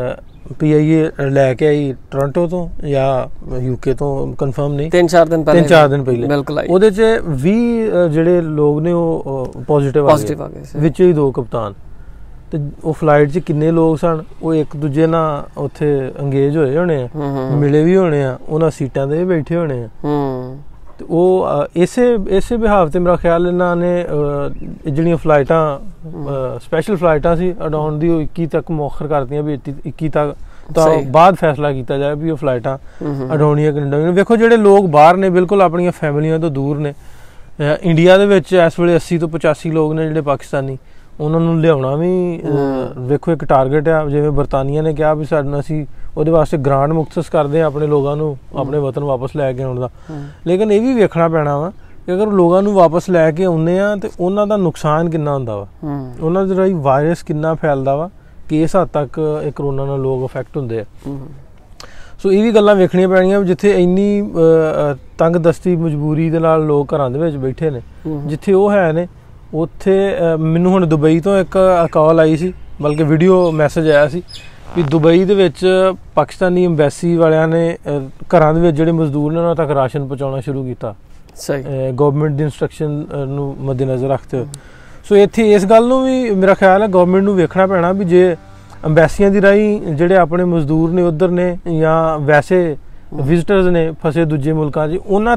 PIA ਲੈ ਕੇ ਆਈ ਟੋਰਾਂਟੋ ਤੋਂ ਜਾਂ UK ਤੋਂ, ਕਨਫਰਮ ਨਹੀਂ, 3-4 ਦਿਨ ਪਹਿਲੇ ਬਿਲਕੁਲ ਆਈ। ਉਹਦੇ 'ਚ 20 ਜਿਹੜੇ ਲੋਕ ਨੇ ਉਹ ਪੋਜ਼ਿਟਿਵ ਆ ਗਏ, ਵਿੱਚ ਹੀ 2 ਕਪਤਾਨ। ਤੇ ਉਹ ਫਲਾਈਟ 'ਚ ਕਿੰਨੇ ਲੋਕ ਸਨ, ਉਹ ਇੱਕ ਦੂਜੇ ਨਾਲ ਉੱਥੇ ਅੰਗੇਜ ਹੋਏ ਹੋਣੇ ਆ, ਮਿਲੇ ਵੀ ਹੋਣੇ ਆ, ਉਹਨਾਂ ਸੀਟਾਂ ਤੇ ਬੈਠੇ ਹੋਣੇ ਆ। ਤੇ ਉਹ ਇਸੇ ਬਿਹਾਵ ਤੇ ਮੇਰਾ ਖਿਆਲ ਇਹਨਾਂ ਨੇ ਜਿਹੜੀਆਂ ਫਲਾਈਟਾਂ ਸਪੈਸ਼ਲ ਫਲਾਈਟਾਂ ਸੀ ਉਡਾਉਣ ਦੀ, ਉਹ 21 ਤੱਕ ਮੁਅੱਖਰ ਕਰਤੀਆਂ ਵੀ 21 ਤੱਕ ਤਾਂ ਬਾਅਦ ਫੈਸਲਾ ਕੀਤਾ ਜਾਏ ਵੀ ਉਹ ਫਲਾਈਟਾਂ ਉਡਾਉਣੀਆਂ ਕਿ ਨਹੀਂ। ਵੇਖੋ ਜਿਹੜੇ ਲੋਕ ਬਾਹਰ ਨੇ ਬਿਲਕੁਲ ਆਪਣੀਆਂ ਫੈਮਲੀਆਂ ਤੋਂ ਦੂਰ ਨੇ। ਇੰਡੀਆ ਦੇ ਵਿੱਚ ਇਸ ਵੇਲੇ 80 ਤੋਂ 85 ਲੋਕ ਨੇ ਜਿਹੜੇ ਪਾਕਿਸਤਾਨੀ, ਉਹਨਾਂ ਨੂੰ ਲਿਆਉਣਾ ਵੀ ਵੇਖੋ ਇੱਕ ਟਾਰਗੇਟ ਆ। ਜਿਵੇਂ ਬਰਤਾਨੀਆ ਨੇ ਕਿਹਾ ਵੀ ਅਸੀਂ ਉਹਦੇ ਵਾਸਤੇ ਗ੍ਰਾਂਟ ਮੁਖਤਸ ਕਰਦੇ ਆ ਆਪਣੇ ਲੋਕਾਂ ਨੂੰ ਆਪਣੇ ਵਤਨ ਵਾਪਸ ਲੈ ਕੇ ਆਉਣ ਦਾ। ਲੇਕਿਨ ਇਹ ਵੀ ਵੇਖਣਾ ਪੈਣਾ ਵਾ ਕਿ ਅਗਰ ਲੋਕਾਂ ਨੂੰ ਵਾਪਸ ਲੈ ਕੇ ਆਉਂਦੇ ਆ ਤੇ ਉਹਨਾਂ ਦਾ ਨੁਕਸਾਨ ਕਿੰਨਾ ਹੁੰਦਾ ਵਾ, ਉਹਨਾਂ ਦੇ ਰਾਹੀਂ ਵਾਇਰਸ ਕਿੰਨਾ ਫੈਲਦਾ ਵਾ, ਕਿ ਇਸ ਹੱਦ ਤੱਕ ਇਹ ਕਰੋਨਾ ਨਾਲ ਲੋਕ ਅਫੈਕਟ ਹੁੰਦੇ ਆ। ਸੋ ਇਹ ਵੀ ਗੱਲਾਂ ਵੇਖਣੀਆਂ ਪੈਣੀਆਂ। ਜਿੱਥੇ ਇੰਨੀ ਤੰਗ ਦਸਤੀ ਮਜਬੂਰੀ ਦੇ ਨਾਲ ਲੋਕ ਘਰਾਂ ਦੇ ਵਿੱਚ ਬੈਠੇ ਨੇ, ਜਿੱਥੇ ਉਹ ਹੈ ਨੇ ਉੱਥੇ ਮੈਨੂੰ ਹੁਣ ਦੁਬਈ ਤੋਂ ਇੱਕ ਕਾਲ ਆਈ ਸੀ, ਬਲਕਿ ਵੀਡੀਓ ਮੈਸੇਜ ਆਇਆ ਸੀ ਵੀ ਦੁਬਈ ਦੇ ਵਿੱਚ ਪਾਕਿਸਤਾਨੀ ਐਮਬੈਸੀ ਵਾਲਿਆਂ ਨੇ ਘਰਾਂ ਦੇ ਵਿੱਚ ਜਿਹੜੇ ਮਜ਼ਦੂਰ ਨੇ ਉਹਨਾਂ ਤੱਕ ਰਾਸ਼ਨ ਪਹੁੰਚਾਉਣਾ ਸ਼ੁਰੂ ਕੀਤਾ, ਗਵਰਨਮੈਂਟ ਦੀ ਇੰਸਟਰਕਸ਼ਨ ਨੂੰ ਮੱਦੇਨਜ਼ਰ ਰੱਖਦੇ ਹੋਏ। ਸੋ ਇੱਥੇ ਇਸ ਗੱਲ ਨੂੰ ਵੀ ਮੇਰਾ ਖਿਆਲ ਹੈ ਗਵਰਨਮੈਂਟ ਨੂੰ ਵੇਖਣਾ ਪੈਣਾ ਵੀ ਜੇ ਐਮਬੈਸੀਆਂ ਦੀ ਰਾਹੀਂ ਜਿਹੜੇ ਆਪਣੇ ਮਜ਼ਦੂਰ ਨੇ ਉੱਧਰ ਨੇ ਜਾਂ ਵੈਸੇ ਵਿਜ਼ਿਟਰਸ ਨੇ ਫਸੇ ਦੂਜੇ ਮੁਲਕਾਂ 'ਚ, ਉਹਨਾਂ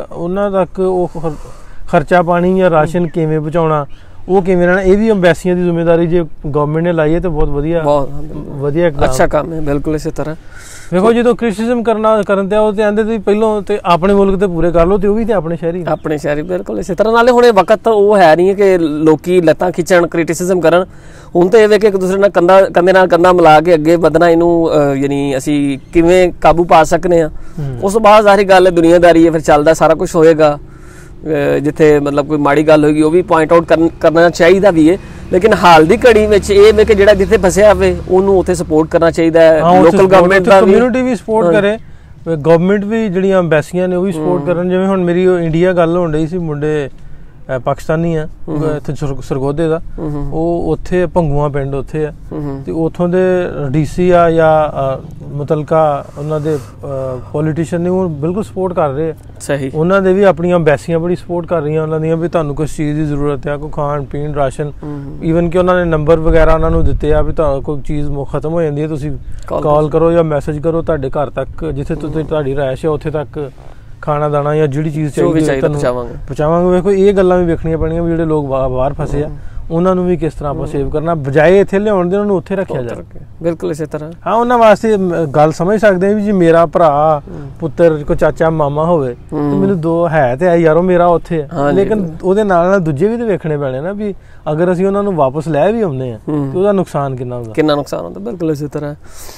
ਤੱਕ ਉਹ ਖਰਚਾ ਪਾਣੀ ਜਾਂ ਰਾਸ਼ਨ ਕਿਵੇਂ ਪਹੁੰਚਾਉਣਾ, ਉਹ ਕਿਵੇਂ ਰਹਿਣਾ, ਇਹ ਵੀ ਐਮਬੈਸੀਆਂ ਦੀ ਜ਼ਿੰਮੇਵਾਰੀ ਜੇ ਗਵਰਨਮੈਂਟ ਨੇ ਲਾਈ ਹੈ ਤਾਂ ਬਹੁਤ ਵਧੀਆ ਅੱਛਾ ਕੰਮ ਹੈ। ਬਿਲਕੁਲ ਇਸੇ ਤਰ੍ਹਾਂ ਵੇਖੋ ਜਦੋਂ ਕ੍ਰਿਟਿਸਿਜ਼ਮ ਕਰਨ ਤੇ ਉਹ ਤੇ ਆਂਦੇ ਤੁਸੀਂ ਪਹਿਲਾਂ ਤੇ ਆਪਣੇ ਮੁਲਕ ਤੇ ਪੂਰੇ ਕਰ ਲਓ, ਤੇ ਉਹ ਵੀ ਤੇ ਆਪਣੇ ਸ਼ਹਿਰੀ ਬਿਲਕੁਲ ਇਸੇ ਤਰ੍ਹਾਂ। ਨਾਲੇ ਹੁਣ ਇਹ ਵਕਤ ਉਹ ਹੈ ਨਹੀਂ ਕਿ ਲੋਕੀ ਲੱਤਾਂ ਖਿੱਚਣ, ਕ੍ਰਿਟਿਸਿਜ਼ਮ ਕਰਨ। ਹੁਣ ਤਾਂ ਇਹ ਵੇ ਕਿ ਇੱਕ ਦੂਸਰੇ ਨਾਲ ਕੰਧੇ ਨਾਲ ਕੰਧਾ ਮਿਲਾ ਕੇ ਅੱਗੇ ਵਧਣਾ, ਇਹਨੂੰ ਯਾਨੀ ਅਸੀਂ ਕਿਵੇਂ ਕਾਬੂ ਪਾ ਸਕਨੇ ਆ। ਉਸ ਤੋਂ ਬਾਅਦ ਜ਼ਾਹਿਰ ਗੱਲ ਹੈ ਦੁਨੀਆਦਾਰੀ ਹੈ, ਫਿਰ ਚੱਲਦਾ ਸਾਰਾ ਕੁਝ ਹੋਏਗਾ। ਜਿੱਥੇ ਮਤਲਬ ਕੋਈ ਮਾੜੀ ਗੱਲ ਹੋਏਗੀ ਉਹ ਵੀ ਪੁਆਇੰਟ ਆਊਟ ਕਰਨਾ ਚਾਹੀਦਾ ਵੀ ਹੈ। ਲੇਕਿਨ ਹਾਲ ਦੀ ਘੜੀ ਵਿੱਚ ਇਹ ਵੇ ਕਿ ਜਿਹੜਾ ਜਿੱਥੇ ਫਸਿਆ ਹੋਵੇ ਉਹਨੂੰ ਉੱਥੇ ਸਪੋਰਟ ਕਰਨਾ ਚਾਹੀਦਾ ਹੈ। ਲੋਕਲ ਗਵਰਨਮੈਂਟ ਦਾ ਕਮਿਊਨਿਟੀ ਵੀ ਸਪੋਰਟ ਕਰੇ, ਗਵਰਨਮੈਂਟ ਵੀ ਜਿਹੜੀਆਂ ਐਮਬੈਸੀਆਂ ਨੇ ਉਹ ਵੀ ਸਪੋਰਟ ਕਰਨ। ਜਿਵੇਂ ਹੁਣ ਮੇਰੀ ਉਹ ਇੰਡੀਆ ਗੱਲ ਹੋਣ ਰਹੀ ਸੀ, ਮੁੰਡੇ ਪਾਕਿਸਤਾਨੀ ਆ ਇੱਥੇ ਸਰਗੋਧੇ ਦਾ, ਉਹ ਉੱਥੇ ਭੰਗੂਆਂ ਪਿੰਡ ਉੱਥੇ ਆ, ਤੇ ਉੱਥੋਂ ਦੇ DC ਆ ਜਾਂ ਮੁਤਲਕਾ ਉਹਨਾਂ ਦੇ ਪੋਲੀਟੀਸ਼ੀਅਨ ਨੇ ਉਹ ਬਿਲਕੁਲ ਸਪੋਰਟ ਕਰ ਰਹੇ ਆ। ਸਹੀ, ਉਹਨਾਂ ਦੇ ਵੀ ਆਪਣੀਆਂ ਐਮਬੈਸੀਆਂ ਬੜੀ ਸਪੋਰਟ ਕਰ ਰਹੀਆਂ ਉਹਨਾਂ ਦੀਆਂ ਵੀ ਤੁਹਾਨੂੰ ਕੁਛ ਚੀਜ਼ ਦੀ ਜ਼ਰੂਰਤ ਆ, ਕੋਈ ਖਾਣ ਪੀਣ ਰਾਸ਼ਨ, ਈਵਨ ਕਿ ਉਹਨਾਂ ਨੇ ਨੰਬਰ ਵਗੈਰਾ ਉਹਨਾਂ ਨੂੰ ਦਿੱਤੇ ਆ ਵੀ ਤੁਹਾਨੂੰ ਕੋਈ ਚੀਜ਼ ਖਤਮ ਹੋ ਜਾਂਦੀ ਹੈ ਤੁਸੀਂ ਕਾਲ ਕਰੋ ਜਾਂ ਮੈਸੇਜ ਕਰੋ, ਤੁਹਾਡੇ ਘਰ ਤੱਕ ਜਿੱਥੇ ਤੁਹਾਡੀ ਰਿਹਾਇਸ਼ ਹੈ ਉੱਥੇ ਤੱਕ ਖਾਣਾ ਦਾਣਾ ਜਾਂ ਜਿਹੜੀ ਚੀਜ਼ ਚਾਹੀਦੀ ਪਹੁੰਚਾਵਾਂਗੇ। ਵੇਖੋ ਇਹ ਗੱਲਾਂ ਵੀ ਵੇਖਣੀਆਂ ਪੈਣੀਆਂ ਵੀ ਜਿਹੜੇ ਲੋਕ ਬਾਹਰ ਫਸੇ ਆ ਉਹਨਾਂ ਨੂੰ ਵੀ ਕਿਸ ਤਰ੍ਹਾਂ ਆਪਾਂ ਸੇਵ ਕਰਨਾ, ਬਜਾਏ ਇੱਥੇ ਲਿਆਉਣ ਦੇ ਉਹਨਾਂ ਨੂੰ ਉੱਥੇ ਰੱਖਿਆ ਜਾਵੇ। ਬਿਲਕੁਲ ਇਸੇ ਤਰ੍ਹਾਂ ਹਾਂ, ਉਹਨਾਂ ਵਾਸਤੇ ਗੱਲ ਸਮਝ ਸਕਦੇ ਵੀ ਜੇ ਮੇਰਾ ਭਰਾ ਪੁੱਤਰ ਕੋਈ ਚਾਚਾ ਮਾਮਾ ਹੋਵੇ ਤੇ ਮੈਨੂੰ ਦੋ ਹੈ ਤੇ ਯਾਰੋ ਮੇਰਾ ਉੱਥੇ ਹੈ, ਲੇਕਿਨ ਉਹਦੇ ਨਾਲ ਦੂਜੇ ਵੀ ਤੇ ਵੇਖਣੇ ਪੈਣੇ ਨਾ ਵੀ ਅਗਰ ਅਸੀਂ ਉਹਨਾਂ ਨੂੰ ਵਾਪਸ ਲੈ ਵੀ ਆਉਂਦੇ ਆ ਤੇ ਉਹਦਾ ਨੁਕਸਾਨ ਕਿੰਨਾ ਹੁੰਦਾ। ਬਿਲਕੁਲ ਇਸੇ ਤਰ੍ਹਾਂ।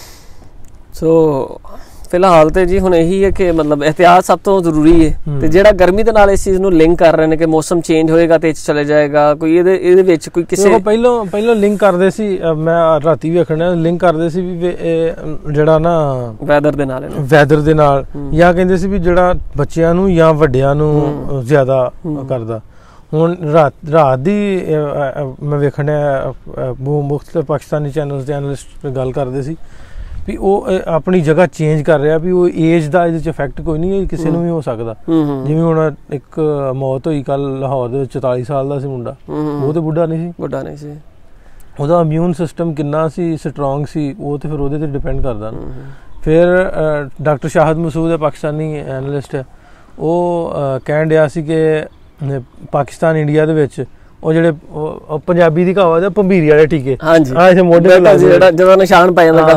ਸੋ ਫਿਲਹਾਲ ਤੇ ਜੀ ਹੁਣ ਇਹੀ ਹੈ ਕਿ ਮਤਲਬ ਇਹਤਿਆਤ ਸਭ ਤੋਂ ਜ਼ਰੂਰੀ ਹੈ। ਤੇ ਜਿਹੜਾ ਗਰਮੀ ਦੇ ਨਾਲ ਇਸ ਚੀਜ਼ ਨੂੰ ਲਿੰਕ ਕਰ ਰਹੇ ਨੇ ਕਿ ਮੌਸਮ ਚੇਂਜ ਹੋਏਗਾ ਤੇ ਚਲੇ ਜਾਏਗਾ, ਕੋਈ ਇਹਦੇ ਵਿੱਚ ਕੋਈ ਕਿਸੇ ਪਹਿਲਾਂ ਲਿੰਕ ਕਰਦੇ ਸੀ, ਮੈਂ ਰਾਤੀ ਵੇਖਣਾ ਲਿੰਕ ਕਰਦੇ ਸੀ ਵੀ ਜਿਹੜਾ ਨਾ ਵੈਦਰ ਦੇ ਨਾਲ ਜਾਂ ਕਹਿੰਦੇ ਸੀ ਵੀ ਜਿਹੜਾ ਬੱਚਿਆਂ ਨੂੰ ਜਾਂ ਵੱਡਿਆਂ ਨੂੰ ਜ਼ਿਆਦਾ ਕਰਦਾ। ਹੁਣ ਰਾਤ ਦੀ ਮੈਂ ਵੇਖਣਾ ਮੁਖਤਲਿਫ ਪਾਕਿਸਤਾਨੀ ਚੈਨਲਸ ਦੇ ਐਨਲਿਸਟ ਗੱਲ ਕਰਦੇ ਸੀ ਵੀ ਉਹ ਆਪਣੀ ਜਗ੍ਹਾ ਚੇਂਜ ਕਰ ਰਿਹਾ, ਵੀ ਉਹ ਏਜ ਦਾ ਇਹਦੇ 'ਚ ਇਫੈਕਟ ਕੋਈ ਨਹੀਂ, ਕਿਸੇ ਨੂੰ ਵੀ ਹੋ ਸਕਦਾ। ਜਿਵੇਂ ਹੁਣ ਇੱਕ ਮੌਤ ਹੋਈ ਕੱਲ ਲਾਹੌਰ ਦੇ ਵਿੱਚ, 44 ਸਾਲ ਦਾ ਸੀ ਮੁੰਡਾ, ਉਹ ਤੇ ਬੁੱਢਾ ਨਹੀਂ ਸੀ। ਉਹਦਾ ਇਮਿਊਨ ਸਿਸਟਮ ਕਿੰਨਾ ਸੀ ਸਟਰੋਂਗ ਸੀ, ਉਹ ਤੇ ਫਿਰ ਉਹਦੇ ਤੇ ਡਿਪੈਂਡ ਕਰਦਾ। ਫਿਰ ਡਾਕਟਰ ਸ਼ਾਹਦ ਮਸੂਦ ਹੈ, ਪਾਕਿਸਤਾਨੀ ਐਨਲਿਸਟ ਹੈ, ਉਹ ਕਹਿਣ ਡਿਆ ਸੀ ਕਿ ਪਾਕਿਸਤਾਨ ਇੰਡੀਆ ਦੇ ਵਿੱਚ ਉਹ ਜਿਹੜੇ ਪੰਜਾਬੀ ਦੀ ਕਹਾਵਤ ਹੈ ਭੰਬੀਰੀ ਵਾਲੇ ਟੀਕੇ, ਮੋਢੇ ਤੇ ਜਦੋਂ ਨਿਸ਼ਾਨ ਪੈ ਜਾਂਦਾ,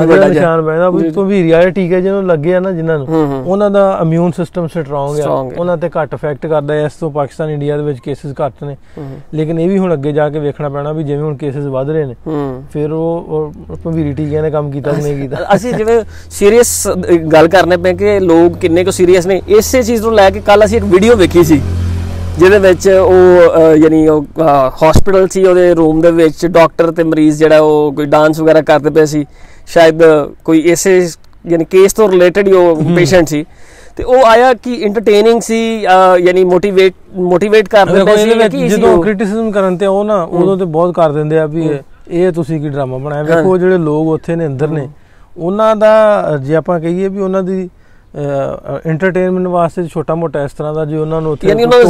ਭੰਬੀਰੀ ਵਾਲੇ ਟੀਕੇ ਜਦੋਂ ਲੱਗੇ ਆ ਨਾ ਜਿਨ੍ਹਾਂ ਨੂੰ, ਉਹਨਾਂ ਦਾ ਇਮਿਊਨ ਸਿਸਟਮ ਸਟਰੋਂਗ ਆ, ਉਹਨਾਂ ਤੇ ਘੱਟ ਇਫੈਕਟ ਕਰਦਾ। ਇਸ ਤੋਂ ਪਾਕਿਸਤਾਨ ਇੰਡੀਆ ਦੇ ਵਿੱਚ ਕੇਸਿਸ ਘੱਟ ਨੇ, ਲੇਕਿਨ ਇਹ ਵੀ ਹੁਣ ਅੱਗੇ ਜਾ ਕੇ ਵੇਖਣਾ ਪੈਣਾ ਵੀ ਜਿਵੇਂ ਹੁਣ ਕੇਸਿਸ ਵੱਧ ਰਹੇ ਨੇ, ਫਿਰ ਉਹ ਭੰਬੀਰੀ ਟੀਕਿਆਂ ਨੇ ਕੰਮ ਕੀਤਾ ਕਿ ਨਹੀਂ ਕੀਤਾ। ਅਸੀਂ ਜਿਵੇਂ ਸੀਰੀਅਸ ਗੱਲ ਕਰਨੇ ਪਏ ਕਿ ਲੋਕ ਕਿੰਨੇ ਕੁ ਸੀਰੀਅਸ ਨੇ, ਇਸੇ ਚੀਜ਼ ਨੂੰ ਲੈ ਕੇ ਕੱਲ ਅਸੀਂ ਇੱਕ ਵੀਡੀਓ ਵੇਖੀ ਸੀ ਜਿਹਦੇ ਵਿੱਚ ਉਹ ਯਾਨੀ ਉਹ ਹਸਪੀਟਲ ਸੀ, ਉਹਦੇ ਰੂਮ ਦੇ ਵਿੱਚ ਡਾਕਟਰ ਤੇ ਮਰੀਜ਼ ਜਿਹੜਾ ਉਹ ਕੋਈ ਡਾਂਸ ਵਗੈਰਾ ਕਰਦੇ ਪਏ ਸੀ, ਸ਼ਾਇਦ ਕੋਈ ਇਸੇ ਯਾਨੀ ਕੇਸ ਤੋਂ ਰਿਲੇਟਡ ਹੀ ਉਹ ਪੇਸ਼ੈਂਟ ਸੀ, ਤੇ ਉਹ ਆਇਆ ਕਿ ਐਂਟਰਟੇਨਿੰਗ ਸੀ, ਯਾਨੀ ਮੋਟੀਵੇਟ ਕਰਦੇ ਪਏ ਸੀ। ਜਦੋਂ ਕ੍ਰਿਟਿਸਿਜ਼ਮ ਕਰਨ ਤੇ ਉਹ ਨਾ ਉਦੋਂ ਤੇ ਬਹੁਤ ਕਰ ਦਿੰਦੇ ਆ ਵੀ ਇਹ ਤੁਸੀਂ ਕੀ ਡਰਾਮਾ ਬਣਾਇਆ। ਵੇਖੋ ਜਿਹੜੇ ਲੋਕ ਉੱਥੇ ਨੇ ਅੰਦਰ ਨੇ, ਉਹਨਾਂ ਦਾ ਜੇ ਆਪਾਂ ਕਹੀਏ ਵੀ ਉਹਨਾਂ ਦੀ ਐਂਟਰਟੇਨਮੈਂਟ ਵਾਸਤੇ ਛੋਟਾ ਮੋਟਾ ਇਸ ਤਰ੍ਹਾਂ ਦਾ ਜੇ ਉਹਨਾਂ ਨੂੰ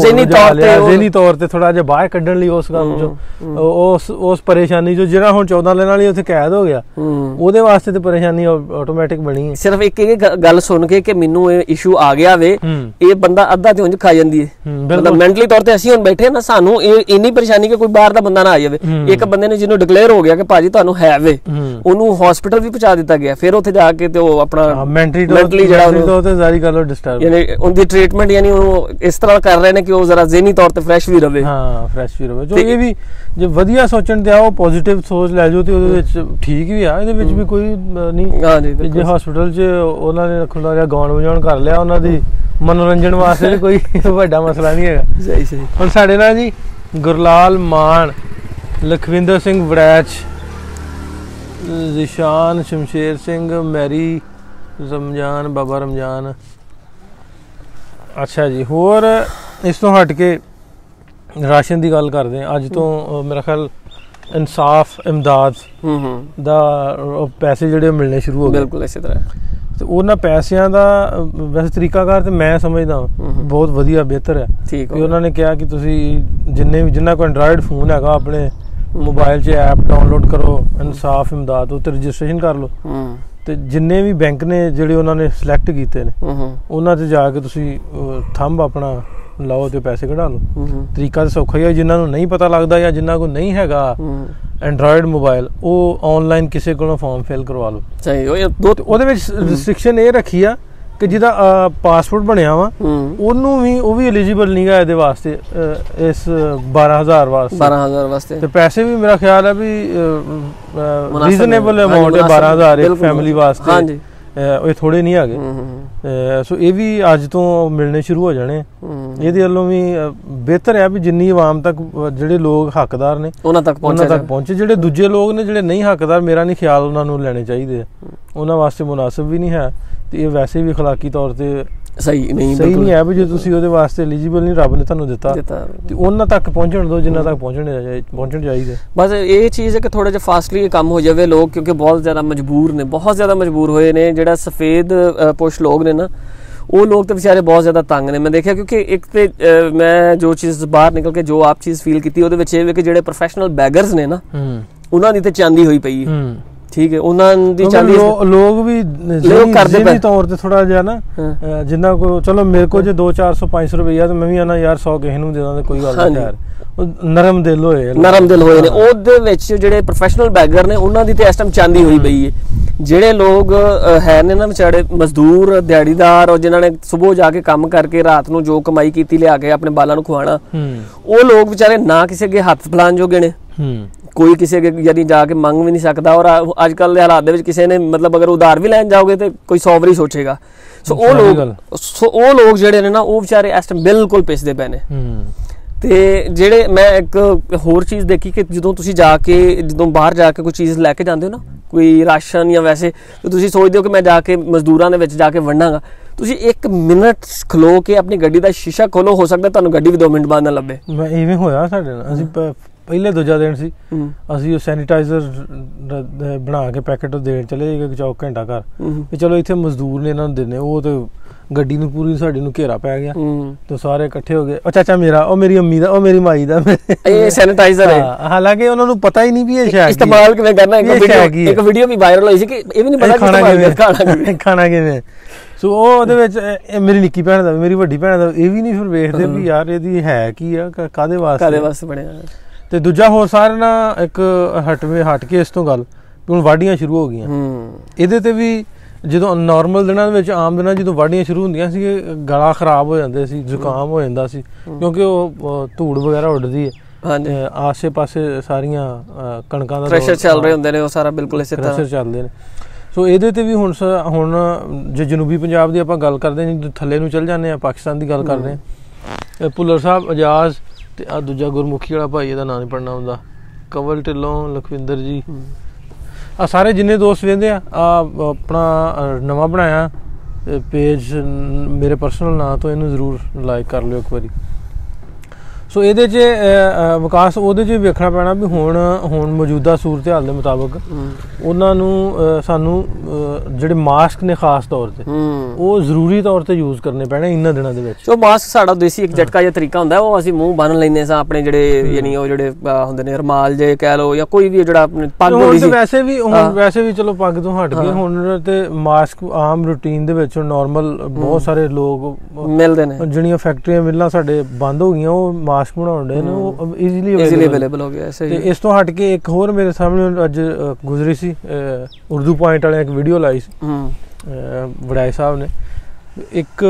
ਜ਼ਹਿਨੀ ਤੌਰ ਤੇ ਥੋੜਾ ਜਿਹਾ ਬਾਹਰ ਕੱਢਣ ਲਈ ਉਸ ਕੰਮ ਚੋਂ ਉਸ ਪਰੇਸ਼ਾਨੀ ਚੋਂ, ਜਿਹੜਾ ਹੁਣ 14 ਦਿਨਾਂ ਲਈ ਉੱਥੇ ਕੈਦ ਹੋ ਗਿਆ, ਉਹਦੇ ਵਾਸਤੇ ਤੇ ਪਰੇਸ਼ਾਨੀ ਆਟੋਮੈਟਿਕ ਬਣੀ ਹੈ। ਸਿਰਫ ਇੱਕ ਇਹ ਗੱਲ ਸੁਣ ਕੇ ਕਿ ਮੈਨੂੰ ਇਹ ਇਸ਼ੂ ਆ ਗਿਆ ਵੇ, ਇਹ ਬੰਦਾ ਅੱਧਾ ਤੇ ਉਂਝ ਖਾ ਜਾਂਦੀ ਹੈ, ਮਤਲਬ ਮੈਂਟਲੀ ਤੌਰ ਤੇ ਅਸੀਂ ਹੁਣ ਬੈਠੇ ਨਾ, ਸਾਨੂੰ ਇਹ ਇੰਨੀ ਪਰੇਸ਼ਾਨੀ ਕਿ ਕੋਈ ਬਾਹਰ ਦਾ ਬੰਦਾ ਨਾ ਆ ਜਾਵੇ। ਇੱਕ ਬੰਦੇ ਨੇ ਜਿਹਨੂੰ ਡਿਕਲੇਅਰ ਹੋ ਗਿਆ ਕਿ ਭਾਜੀ ਤੁਹਾਨੂੰ ਹੈ ਵੇ, ਉਹਨੂੰ ਹਸਪੀਟਲ ਵੀ ਪਹੁੰਚਾ ਦਿੱਤਾ ਗਿਆ, ਫਿਰ ਉੱਥੇ ਜਾ ਕੇ ਤੇ ਉਹ ਆਪਣਾ ਮੈਂਟਲੀ ਜਿਹੜਾ ਤੇ ਜ਼ਾਰੀ ਕਰ ਲੋ ਡਿਸਟਰਬ, ਯਾਨੀ ਉਹਦੀ ਟ੍ਰੀਟਮੈਂਟ ਯਾਨੀ ਉਹ ਇਸ ਤਰ੍ਹਾਂ ਕਰ ਰਹੇ ਨੇ ਕਿ ਉਹ ਜ਼ਰਾ ਜ਼ਿਹਨੀ ਤੌਰ ਤੇ ਫਰੈਸ਼ ਵੀ ਰਵੇ। ਫਰੈਸ਼ ਵੀ ਰਵੇ। ਜੋ ਇਹ ਵੀ ਜੇ ਵਧੀਆ ਸੋਚਣ ਤੇ ਆ, ਉਹ ਪੋਜ਼ਿਟਿਵ ਸੋਚ ਲੈ ਜਾਓ ਤੇ ਉਹਦੇ ਵਿੱਚ ਠੀਕ ਵੀ ਆ, ਇਹਦੇ ਵਿੱਚ ਵੀ ਕੋਈ ਨਹੀਂ। ਜੇ ਹਸਪੀਟਲ 'ਚ ਉਹਨਾਂ ਨੇ ਖੁੱਲਾ ਜਿਹਾ ਗਾਉਣ ਵਜਾਉਣ ਕਰ ਲਿਆ, ਉਹਨਾਂ ਦੀ ਮਨੋਰੰਜਨ ਵਾਸਤੇ ਕੋਈ ਵੱਡਾ ਮਸਲਾ ਨਹੀਂ ਹੈਗਾ। ਸਹੀ। ਹੁਣ ਸਾਡੇ ਨਾਲ ਜੀ ਗੁਰਲਾਲ ਮਾਨ, ਲਖਵਿੰਦਰ ਸਿੰਘ ਵੜੈਚ, ਜ਼ਿਸ਼ਾਨ, ਸ਼ਮਸ਼ੇਰ ਸਿੰਘ, ਮੈਰੀ, ਰਮਜ਼ਾਨ, ਬਾਬਾ ਰਮਜ਼ਾਨ। ਅੱਛਾ ਜੀ, ਹੋਰ ਇਸ ਤੋਂ ਹਟ ਕੇ ਰਾਸ਼ਨ ਦੀ ਗੱਲ ਕਰਦੇ ਹਾਂ। ਅੱਜ ਤੋਂ ਮੇਰਾ ਖਿਆਲ ਇਨਸਾਫ ਇਮਦਾਦ ਦਾ ਪੈਸੇ ਜਿਹੜੇ ਮਿਲਣੇ ਸ਼ੁਰੂ ਹੋ ਗਏ, ਬਿਲਕੁਲ ਇਸੇ ਤਰ੍ਹਾਂ। ਤੇ ਉਹਨਾਂ ਪੈਸਿਆਂ ਦਾ ਵੈਸੇ ਤਰੀਕਾਕਾਰ ਤੇ ਮੈਂ ਸਮਝਦਾ ਬਹੁਤ ਵਧੀਆ, ਬਿਹਤਰ ਹੈ। ਕਿ ਉਹਨਾਂ ਨੇ ਕਿਹਾ ਕਿ ਤੁਸੀਂ ਜਿੰਨਾ ਕੋਈ ਐਂਡਰਾਇਡ ਫੋਨ ਹੈਗਾ, ਆਪਣੇ ਮੋਬਾਈਲ 'ਚ ਐਪ ਡਾਊਨਲੋਡ ਕਰੋ, ਇਨਸਾਫ ਇਮਦਾਦ, ਉੱਤੇ ਰਜਿਸਟ੍ਰੇਸ਼ਨ ਕਰ ਲਓ, ਤੇ ਜਿੰਨੇ ਵੀ ਬੈਂਕ ਨੇ ਜਿਹੜੇ ਉਹਨਾਂ ਨੇ ਸਿਲੈਕਟ ਕੀਤੇ ਨੇ, ਉਹਨਾਂ ਤੇ ਜਾ ਕੇ ਤੁਸੀਂ ਥੰਬ ਆਪਣਾ ਲਾਓ ਤੇ ਪੈਸੇ ਕਢਾ ਲਓ। ਤਰੀਕਾ ਤਾਂ ਸੌਖਾ ਹੀ ਹੈ। ਜਿਨ੍ਹਾਂ ਨੂੰ ਨਹੀਂ ਪਤਾ ਲੱਗਦਾ ਜਾਂ ਜਿਨ੍ਹਾਂ ਕੋਲ ਨਹੀਂ ਹੈਗਾ ਐਂਡਰਾਇਡ ਮੋਬਾਈਲ, ਉਹ ਆਨਲਾਈਨ ਕਿਸੇ ਕੋਲੋਂ ਫਾਰਮ ਫਿਲ ਕਰਵਾ ਲਓ। ਉਹਦੇ ਵਿੱਚ ਰਿਸਟ੍ਰਿਕਸ਼ਨ ਇਹ ਰੱਖੀ ਆ ਕਿ ਜਿਹਦਾ ਪਾਸਪੋਰਟ ਬਣਿਆ ਵਾ ਉਹਨੂੰ ਵੀ, ਉਹ ਵੀ ਐਲੀਜੀਬਲ ਨਹੀਂਗਾ ਇਹਦੇ ਵਾਸਤੇ, ਇਸ 12,000 ਵਾਸਤੇ। ਤੇ ਪੈਸੇ ਵੀ ਮੇਰਾ ਖਿਆਲ ਹੈ ਵੀ ਰੀਜ਼ਨੇਬਲ ਅਮਾਉਂਟ ਹੈ, 12,000 ਇੱਕ ਫੈਮਿਲੀ ਵਾਸਤੇ, ਇਹ ਥੋੜੇ ਨਹੀਂ ਹੈਗੇ। ਸੋ ਇਹ ਵੀ ਅੱਜ ਤੋਂ ਮਿਲਣੇ ਸ਼ੁਰੂ ਹੋ ਜਾਣੇ। ਇਹਦੇ ਵੱਲੋਂ ਵੀ ਬਿਹਤਰ ਹੈ ਵੀ ਜਿੰਨੀ ਆਵਾਮ ਤੱਕ ਜਿਹੜੇ ਲੋਕ ਹੱਕਦਾਰ ਨੇ ਉਹਨਾਂ ਤੱਕ ਪਹੁੰਚੇ। ਜਿਹੜੇ ਦੂਜੇ ਲੋਕ ਨੇ ਜਿਹੜੇ ਨਹੀਂ ਹੱਕਦਾਰ, ਮੇਰਾ ਨਹੀਂ ਖਿਆਲ ਉਹਨਾਂ ਨੂੰ ਲੈਣੇ ਚਾਹੀਦੇ ਆ, ਉਹਨਾਂ ਵਾਸਤੇ ਮੁਨਾਸਿਬ ਵੀ ਨਹੀਂ ਹੈ, ਤੇ ਇਹ ਵੈਸੇ ਵੀ ਅਖਲਾਕੀ ਤੌਰ ਤੇ ਸਹੀ ਨਹੀਂ ਹੈ ਵੀ ਜੇ ਤੁਸੀਂ ਉਹਦੇ ਵਾਸਤੇ ਐਲੀਜੀਬਲ ਨਹੀਂ, ਰੱਬ ਨੇ ਤੁਹਾਨੂੰ ਦਿੱਤਾ ਤੇ ਉਹਨਾਂ ਤੱਕ ਪਹੁੰਚਣ ਦਿਓ ਜਿੰਨਾ ਤੱਕ ਪਹੁੰਚਣ ਚਾਹੀਦਾ। ਬਸ ਇਹ ਚੀਜ਼ ਹੈ ਕਿ ਥੋੜਾ ਜਿਹਾ ਫਾਸਟਲੀ ਕੰਮ ਹੋ ਜਾਵੇ ਲੋਕ, ਕਿਉਂਕਿ ਬਹੁਤ ਜ਼ਿਆਦਾ ਮਜਬੂਰ ਹੋਏ ਨੇ। ਜਿਹੜਾ ਸਫੇਦ ਪੋਸ਼ ਲੋਕ ਨੇ ਨਾ, ਉਹ ਲੋਕ ਤਾਂ ਵਿਚਾਰੇ ਬਹੁਤ ਜ਼ਿਆਦਾ ਤੰਗ ਨੇ, ਮੈਂ ਦੇਖਿਆ। ਕਿਉਂਕਿ ਇੱਕ ਤੇ ਮੈਂ ਜੋ ਚੀਜ਼ ਬਾਹਰ ਨਿਕਲ ਕੇ ਜੋ ਆਪ ਚੀਜ਼ ਫੀਲ ਕੀਤੀ, ਉਹਦੇ ਵਿੱਚ ਇਹ ਵੀ ਕਿ ਜਿਹੜੇ ਪ੍ਰੋਫੈਸ਼ਨਲ ਬੈਗਰਸ ਨੇ ਨਾ, ਉਹਨਾਂ ਦੀ ਤੇ ਚਾਂਦੀ ਹੋਈ ਪਈ ਹੈ। ਠੀਕ ਹੈ, ਉਹਨਾਂ ਦੀ ਚਾਂਦੀ ਲੋਕ ਵੀ ਕਰਦੇ ਤੌਰ ਤੇ ਥੋੜਾ ਜਿਹਾ ਨਾ, ਜਿੰਨਾ ਕੋ ਚਲੋ ਮੇਰੇ ਕੋਲ ਜੇ 200, 400, 500 ਰੁਪਈਆ ਤੇ ਮੈਂ ਵੀ ਆਣਾ ਯਾਰ 100 ਕਿਸੇ ਨੂੰ ਦੇ ਦਾਂ, ਕੋਈ ਗੱਲ ਨਹੀਂ ਯਾਰ। ਨਰਮ ਦਿਲ ਹੋਏ ਨੇ। ਉਹਦੇ ਵਿੱਚ ਜਿਹੜੇ ਪ੍ਰੋਫੈਸ਼ਨਲ ਬੈਗਰ ਨੇ, ਉਹਨਾਂ ਦੀ ਤੇ ਇਸ ਟਾਈਮ ਚਾਂਦੀ ਹੋਈ ਪਈ ਹੈ। ਜਿਹੜੇ ਲੋਕ ਹੈ ਨੇ ਨਾ ਵਿਚਾਰੇ ਮਜ਼ਦੂਰ, ਦਿਹਾੜੀਦਾਰ, ਔਰ ਜਿਨ੍ਹਾਂ ਨੇ ਸਵੇਰ ਜਾ ਕੇ ਕੰਮ ਕਰਕੇ ਰਾਤ ਨੂੰ ਜੋ ਕਮਾਈ ਕੀਤੀ ਲਿਆ ਕੇ ਆਪਣੇ ਬਾਲਾਂ ਨੂੰ ਖਵਾਉਣਾ, ਉਹ ਲੋਕ ਵਿਚਾਰੇ ਨਾ ਕਿਸੇ ਅੱਗੇ ਹੱਥ ਫੈਲਾਉਣ ਜੋਗੇ ਨੇ, ਕੋਈ ਕਿਸੇ ਅੱਗੇ ਯਾਨੀ ਜਾ ਕੇ ਮੰਗ ਵੀ ਨਹੀਂ ਸਕਦਾ। ਔਰ ਅੱਜ ਕੱਲ੍ਹ ਦੇ ਹਾਲਾਤ ਦੇ ਵਿੱਚ ਕਿਸੇ ਨੇ ਮਤਲਬ ਅਗਰ ਉਧਾਰ ਵੀ ਲੈਣ ਜਾਓਗੇ ਤੇ ਕੋਈ 100 ਵਾਰੀ ਸੋਚੇਗਾ। ਸੋ ਉਹ ਲੋਕ ਜਿਹੜੇ ਨੇ ਨਾ, ਉਹ ਵਿਚਾਰੇ ਇਸ ਟਾਈਮ ਬਿਲਕੁਲ ਪਿਸਦੇ ਪਏ ਨੇ। ਤੇ ਜਿਹੜੇ ਮੈਂ ਇੱਕ ਹੋਰ ਚੀਜ਼ ਦੇਖੀ ਕਿ ਜਦੋਂ ਤੁਸੀਂ ਜਦੋਂ ਬਾਹਰ ਜਾ ਕੇ ਕੋਈ ਚੀਜ਼ ਲੈ ਕੇ ਜਾਂਦੇ ਹੋ ਨਾ, ਕੋਈ ਰਾਸ਼ਨ ਜਾਂ ਵੈਸੇ, ਤੇ ਤੁਸੀਂ ਸੋਚਦੇ ਹੋ ਕਿ ਮੈਂ ਜਾ ਕੇ ਮਜ਼ਦੂਰਾਂ ਦੇ ਵਿੱਚ ਜਾ ਕੇ ਵੰਡਾਂਗਾ, ਤੁਸੀਂ 1 ਮਿੰਟ ਖਲੋ ਕੇ ਆਪਣੀ ਗੱਡੀ ਦਾ ਸ਼ੀਸ਼ਾ ਖੋਲੋ, ਹੋ ਸਕਦਾ ਤੁਹਾਨੂੰ ਗੱਡੀ ਵੀ 2 ਮਿੰਟ ਬਾਅਦ ਨਾ ਲੱਭੇ। ਇਵੇਂ ਹੋਇਆ ਸਾਡੇ ਨਾਲ। ਅਸੀਂ ਪਹਿਲੇ ਦੂਜਾ ਦਿਨ ਸੀ, ਅਸੀਂ ਉਹ ਸੈਨੀਟਾਈਜ਼ਰ ਬਣਾ ਕੇ ਪੈਕਟ ਦੇਣ ਚਲੇ ਗਏ ਚੌਕ ਘੰਟਾ ਘਰ ਵੀ ਚਲੋ ਇੱਥੇ ਮਜ਼ਦੂਰ ਨੇ ਇਹਨਾਂ ਨੂੰ ਦਿੰਦੇ। ਉਹ ਤੇ ਗੱਡੀ ਨੂੰ ਪੂਰੀ ਸਾਡੀ ਨੂੰ ਘੇਰਾ ਪੈ ਗਿਆ ਤੇ ਸਾਰੇ ਇਕੱਠੇ ਹੋ ਗਏ, ਉਹ ਚਾਚਾ ਮੇਰਾ, ਉਹ ਮੇਰੀ ਅੰਮੀ ਦਾ, ਉਹ ਮੇਰੀ ਮਾਈ ਦਾ ਇਹ ਸੈਨੀਟਾਈਜ਼ਰ ਹੈ। ਹਾਲਾਂਕਿ ਉਹਨਾਂ ਨੂੰ ਪਤਾ ਹੀ ਨਹੀਂ ਵੀ ਇਹ ਸ਼ਾਇਦ ਇਸਤੇਮਾਲ ਕਿਵੇਂ ਕਰਨਾ। ਇੱਕ ਵੀਡੀਓ ਵੀ ਵਾਇਰਲ ਹੋਈ ਸੀ ਕਿ ਇਹ ਵੀ ਨਹੀਂ ਪਤਾ ਖਾਣਾ ਕਿਵੇਂ। ਸੋ ਉਹ ਉਹਦੇ ਵਿੱਚ ਮੇਰੀ ਨਿੱਕੀ ਭੈਣ ਦਾ, ਮੇਰੀ ਵੱਡੀ ਭੈਣ ਦਾ, ਇਹ ਵੀ ਨਹੀਂ ਫਿਰ ਵੇਖਦੇ ਵੀ ਯਾਰ ਇਹਦੀ ਹੈ ਕੀ ਆ, ਕਾਹਦੇ ਵਾਸਤੇ ਬਣਿਆ। ਤੇ ਦੂਜਾ ਹੋਰ ਸਾਰਿਆਂ ਨਾਲ ਇੱਕ ਹਟ ਕੇ ਇਸ ਤੋਂ ਗੱਲ ਹੁਣ ਵਾਢੀਆਂ ਸ਼ੁਰੂ ਹੋ ਗਈਆਂ। ਇਹਦੇ ਤੇ ਵੀ ਜਦੋਂ ਨਾਰਮਲ ਦਿਨਾਂ ਦੇ ਵਿੱਚ, ਆਮ ਦਿਨਾਂ ਜਦੋਂ ਵਾਢੀਆਂ ਸ਼ੁਰੂ ਹੁੰਦੀਆਂ ਸੀ, ਗਲਾ ਖਰਾਬ ਹੋ ਜਾਂਦੇ ਸੀ, ਜ਼ੁਕਾਮ ਹੋ ਜਾਂਦਾ ਸੀ, ਕਿਉਂਕਿ ਉਹ ਧੂੜ ਵਗੈਰਾ ਉੱਡਦੀ ਹੈ ਆਸੇ ਪਾਸੇ, ਸਾਰੀਆਂ ਕਣਕਾਂ ਦਾ ਪ੍ਰੈਸ਼ਰ ਚੱਲ ਰਹੇ ਹੁੰਦੇ ਨੇ, ਉਹ ਸਾਰਾ ਬਿਲਕੁਲ ਇਸੇ ਤਰ੍ਹਾਂ ਪ੍ਰੈਸ਼ਰ ਚੱਲਦੇ ਨੇ। ਸੋ ਇਹਦੇ ਤੇ ਵੀ ਹੁਣ ਜੇ ਜਨੂਬੀ ਪੰਜਾਬ ਦੀ ਆਪਾਂ ਗੱਲ ਕਰਦੇ ਹਾਂ, ਥੱਲੇ ਨੂੰ ਚੱਲ ਜਾਂਦੇ ਹਾਂ, ਪਾਕਿਸਤਾਨ ਦੀ ਗੱਲ ਕਰਦੇ ਹਾਂ, ਭੁੱਲਰ ਸਾਹਿਬ, ਅਜਾਜ਼ ਤੇ ਆ ਦੂਜਾ ਗੁਰਮੁਖੀ ਵਾਲਾ ਭਾਈ, ਇਹਦਾ ਨਾਂ ਨਹੀਂ ਪੜਨਾ ਹੁੰਦਾ, ਕੰਵਲ ਢਿੱਲੋਂ, ਲਖਵਿੰਦਰ ਜੀ, ਆ ਸਾਰੇ ਜਿੰਨੇ ਦੋਸਤ ਵੇਖਦੇ ਆ ਆਪਣਾ ਨਵਾਂ ਬਣਾਇਆ ਪੇਜ ਮੇਰੇ ਪਰਸਨਲ ਨਾਂ ਤੋਂ, ਇਹਨੂੰ ਜ਼ਰੂਰ ਲਾਈਕ ਕਰ ਲਿਓ ਇੱਕ ਵਾਰੀ। ਸੋ ਇਹਦੇ 'ਚ ਵਿਕਾਸ ਉਹਦੇ 'ਚ ਵੇਖਣਾ ਪੈਣਾ ਵੀ ਹੁਣ ਮੌਜੂਦਾ ਸੂਰਤ ਹਾਲ ਦੇ ਮੁਤਾਬਕ ਉਹਨਾਂ ਨੂੰ ਸਾਨੂੰ ਜਿਹੜੇ ਮਾਸਕ ਨੇ ਖਾਸ ਤੌਰ ਤੇ ਉਹ ਜ਼ਰੂਰੀ ਤੌਰ ਤੇ ਯੂਜ਼ ਕਰਨੇ ਪੈਣੇ ਇਹਨਾਂ ਦਿਨਾਂ ਦੇ ਵਿੱਚ। ਸੋ ਮਾਸਕ ਸਾਡਾ ਦੇਸੀ ਇੱਕ ਝਟਕਾ ਜਿਹਾ ਤਰੀਕਾ ਹੁੰਦਾ, ਉਹ ਅਸੀਂ ਮੂੰਹ ਬੰਨ ਲੈਂਦੇ ਸਾਂ ਆਪਣੇ, ਜਿਹੜੇ ਯਾਨੀ ਉਹ ਜਿਹੜੇ ਹੁੰਦੇ ਨੇ ਰੁਮਾਲ ਜੇ ਕਹਿ ਲਓ, ਜਾਂ ਕੋਈ ਵੀ ਜਿਹੜਾ ਆਪਣੇ ਪੱਗ ਹੁੰਦੀ ਸੀ। ਵੈਸੇ ਵੀ ਚਲੋ ਪੱਗ ਤੋਂ ਹਟ ਗਏ ਹੁਣ, ਤੇ ਮਾਸਕ ਆਮ ਰੂਟੀਨ ਦੇ ਵਿੱਚ ਨਾਰਮਲ ਬਹੁਤ ਸਾਰੇ ਲੋਕ ਮਿਲਦੇ ਨੇ, ਜਿਹੜੀਆਂ ਫੈਕਟਰੀਆਂ ਮਿਲਾਂ ਸਾਡੇ ਬੰਦ ਹੋ ਗਈਆਂ, ਉਹ ਮਾਸਕ ਬਣਾਉਣ ਦੇ ਨੇ, ਉਹ ਈਜ਼ੀਲੀ ਅਵੇਲੇਬਲ ਹੋ ਗਿਆ। ਤੇ ਇਸ ਤੋਂ ਹਟ ਕੇ ਇੱਕ ਹੋਰ ਮੇਰੇ ਸਾਹਮਣੇ ਅੱਜ ਗੁਜ਼ਰੀ ਸੀ, ਉਰਦੂ ਪੁਆਇੰਟ ਵਾਲੇ ਇੱਕ ਵੀਡੀਓ ਲਾਈ ਸੀ ਵਡਾਈ ਸਾਹਿਬ ਨੇ, ਇੱਕ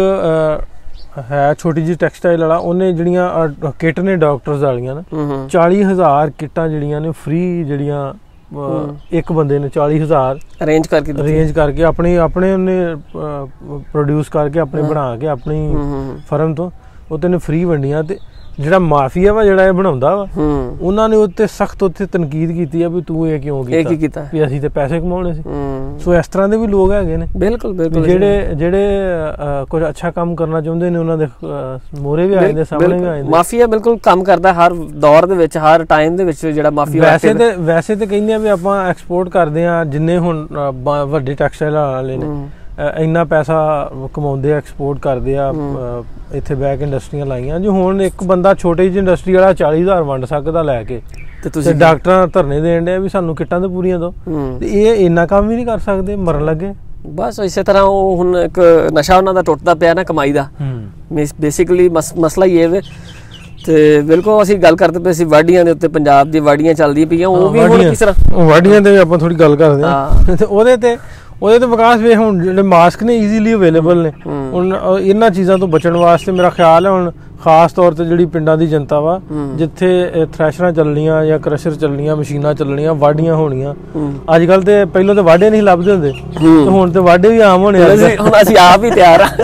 ਹੈ ਛੋਟੀ ਜਿਹੀ ਟੈਕਸਟਾਈਲ ਵਾਲਾ, ਉਹਨੇ ਜਿਹੜੀਆਂ ਕਿੱਟ ਨੇ ਡਾਕਟਰਸ ਵਾਲੀਆਂ ਨਾ, 40,000 ਕਿੱਟਾਂ ਜਿਹੜੀਆਂ ਨੇ ਫ੍ਰੀ, ਜਿਹੜੀਆਂ ਇੱਕ ਬੰਦੇ ਨੇ 40,000 ਅਰੇਂਜ ਕਰਕੇ ਆਪਣੇ ਉਹਨੇ ਪ੍ਰੋਡਿਊਸ ਕਰਕੇ ਆਪਣੇ ਬਣਾ ਕੇ ਆਪਣੀ ਫਰਮ ਤੋਂ ਉਹ ਤੈਨੂੰ ਫ੍ਰੀ ਵੰਡੀਆਂ। ਤੇ ਜਿਹੜਾ ਮਾਫੀਆ ਵਾ ਜਿਹੜਾ ਇਹ ਬਣਾਉਂਦਾ ਵਾ, ਉਹਨਾਂ ਨੇ ਉੱਤੇ ਸਖਤ ਉੱਥੇ ਤਨਕੀਦ ਕੀਤੀ ਆ ਵੀ ਤੂੰ ਇਹ ਕਿਉਂ ਕੀਤਾ, ਵੀ ਅਸੀਂ ਤੇ ਪੈਸੇ ਕਮਾਉਣੇ ਸੀ। ਸੋ ਇਸ ਤਰ੍ਹਾਂ ਦੇ ਵੀ ਲੋਕ ਹੈਗੇ ਨੇ ਬਿਲਕੁਲ ਜਿਹੜੇ ਕੁਝ ਅੱਛਾ ਕੰਮ ਕਰਨਾ ਚਾਹੁੰਦੇ ਨੇ, ਉਹਨਾਂ ਦੇ ਮੋਹਰੇ ਵੀ ਆ ਜਾਂਦੇ, ਸਾਹਮਣੇ ਵੀ ਆ ਜਾਂਦੇ। ਮਾਫੀਆ ਬਿਲਕੁਲ ਕੰਮ ਕਰਦਾ ਹਰ ਦੌਰ ਦੇ ਵਿੱਚ, ਹਰ ਟਾਈਮ ਦੇ ਵਿੱਚ ਜਿਹੜਾ ਮਾਫੀਆ। ਵੈਸੇ ਤੇ ਕਹਿੰਦੇ ਆ ਵੀ ਆਪਾਂ ਐਕਸਪੋਰਟ ਕਰਦੇ ਆ, ਜਿੰਨੇ ਹੁਣ ਵੱਡੇ ਟੈਕਸਟਾਈਲ ਵਾਲੇ ਨੇ ਇੰਨਾ ਪੈਸਾ ਕਮਾਉਂਦੇ ਆ, ਐਕਸਪੋਰਟ ਕਰਦੇ ਆ, ਇੱਥੇ ਬੈਕ ਇੰਡਸਟਰੀਆਂ ਲਾਈਆਂ। ਜੋ ਹੁਣ ਇੱਕ ਬੰਦਾ ਛੋਟੀ ਜਿਹੀ ਇੰਡਸਟਰੀ ਵਾਲਾ 40,000 ਵੰਡ ਸਕਦਾ ਲੈ ਕੇ, ਤੇ ਤੁਸੀਂ ਡਾਕਟਰਾਂ ਧਰਨੇ ਦੇਣ ਡਿਆ ਵੀ ਸਾਨੂੰ ਕਿੱਟਾਂ ਤੇ ਪੂਰੀਆਂ ਦਿਓ, ਤੇ ਇਹ ਇੰਨਾ ਕੰਮ ਵੀ ਨਹੀਂ ਕਰ ਸਕਦੇ, ਮਰਨ ਲੱਗੇ। ਬਸ ਇਸੇ ਤਰ੍ਹਾਂ ਉਹ ਹੁਣ ਇੱਕ ਨਸ਼ਾ ਉਹਨਾਂ ਦਾ ਟੁੱਟਦਾ ਪਿਆ ਨਾ ਕਮਾਈ ਦਾ, ਬੇਸਿਕਲੀ ਮਸਲਾ ਹੀ ਇਹ। ਤੇ ਬਿਲਕੁਲ ਅਸੀਂ ਗੱਲ ਕਰਦੇ ਪਏ ਸੀ ਵਾਢੀਆਂ ਦੇ ਉੱਤੇ, ਪੰਜਾਬ ਦੀ ਵਾਢੀਆਂ ਚੱਲਦੀਆਂ ਪਈਆਂ, ਉਹ ਵੀ ਹੁਣ ਕਿਸ ਤਰ੍ਹਾਂ ਵਾਢੀਆਂ ਤੇ ਆਪਾਂ ਥੋੜੀ ਗੱਲ ਕਰਦੇ ਹਾਂ। ਤੇ ਉਹਦੇ ਤੇ ਵਿਕਾਸ ਵੇ ਹੁਣ ਜਿਹੜੇ ਮਾਸਕ ਨੇ ਈਜ਼ੀਲੀ ਅਵੇਲੇਬਲ ਨੇ, ਹੁਣ ਇਹਨਾਂ ਚੀਜ਼ਾਂ ਤੋਂ ਬਚਣ ਵਾਸਤੇ ਮੇਰਾ ਖਿਆਲ ਹੈ ਹੁਣ ਖਾਸ ਤੌਰ ਤੇ ਜਿਹੜੀ ਪਿੰਡਾਂ ਦੀ ਜਨਤਾ ਵਾ, ਜਿੱਥੇ ਥ੍ਰੈਸ਼ਰਾਂ ਚੱਲਣੀਆਂ ਜਾਂ ਕ੍ਰਸ਼ਰ ਚੱਲਣੀਆਂ, ਮਸ਼ੀਨਾਂ ਚੱਲਣੀਆਂ, ਵਾਢੀਆਂ ਹੋਣੀਆਂ। ਅੱਜ ਕੱਲ ਤੇ ਪਹਿਲਾਂ ਤਾਂ ਵਾਢੇ ਨਹੀਂ ਲੱਭਦੇ ਹੁੰਦੇ, ਤੇ ਹੁਣ ਤੇ ਵਾਢੇ ਵੀ ਆਮ ਹੋਣੇ, ਹੁਣ ਅਸੀਂ ਆਪ ਹੀ ਤਿਆਰ ਆ,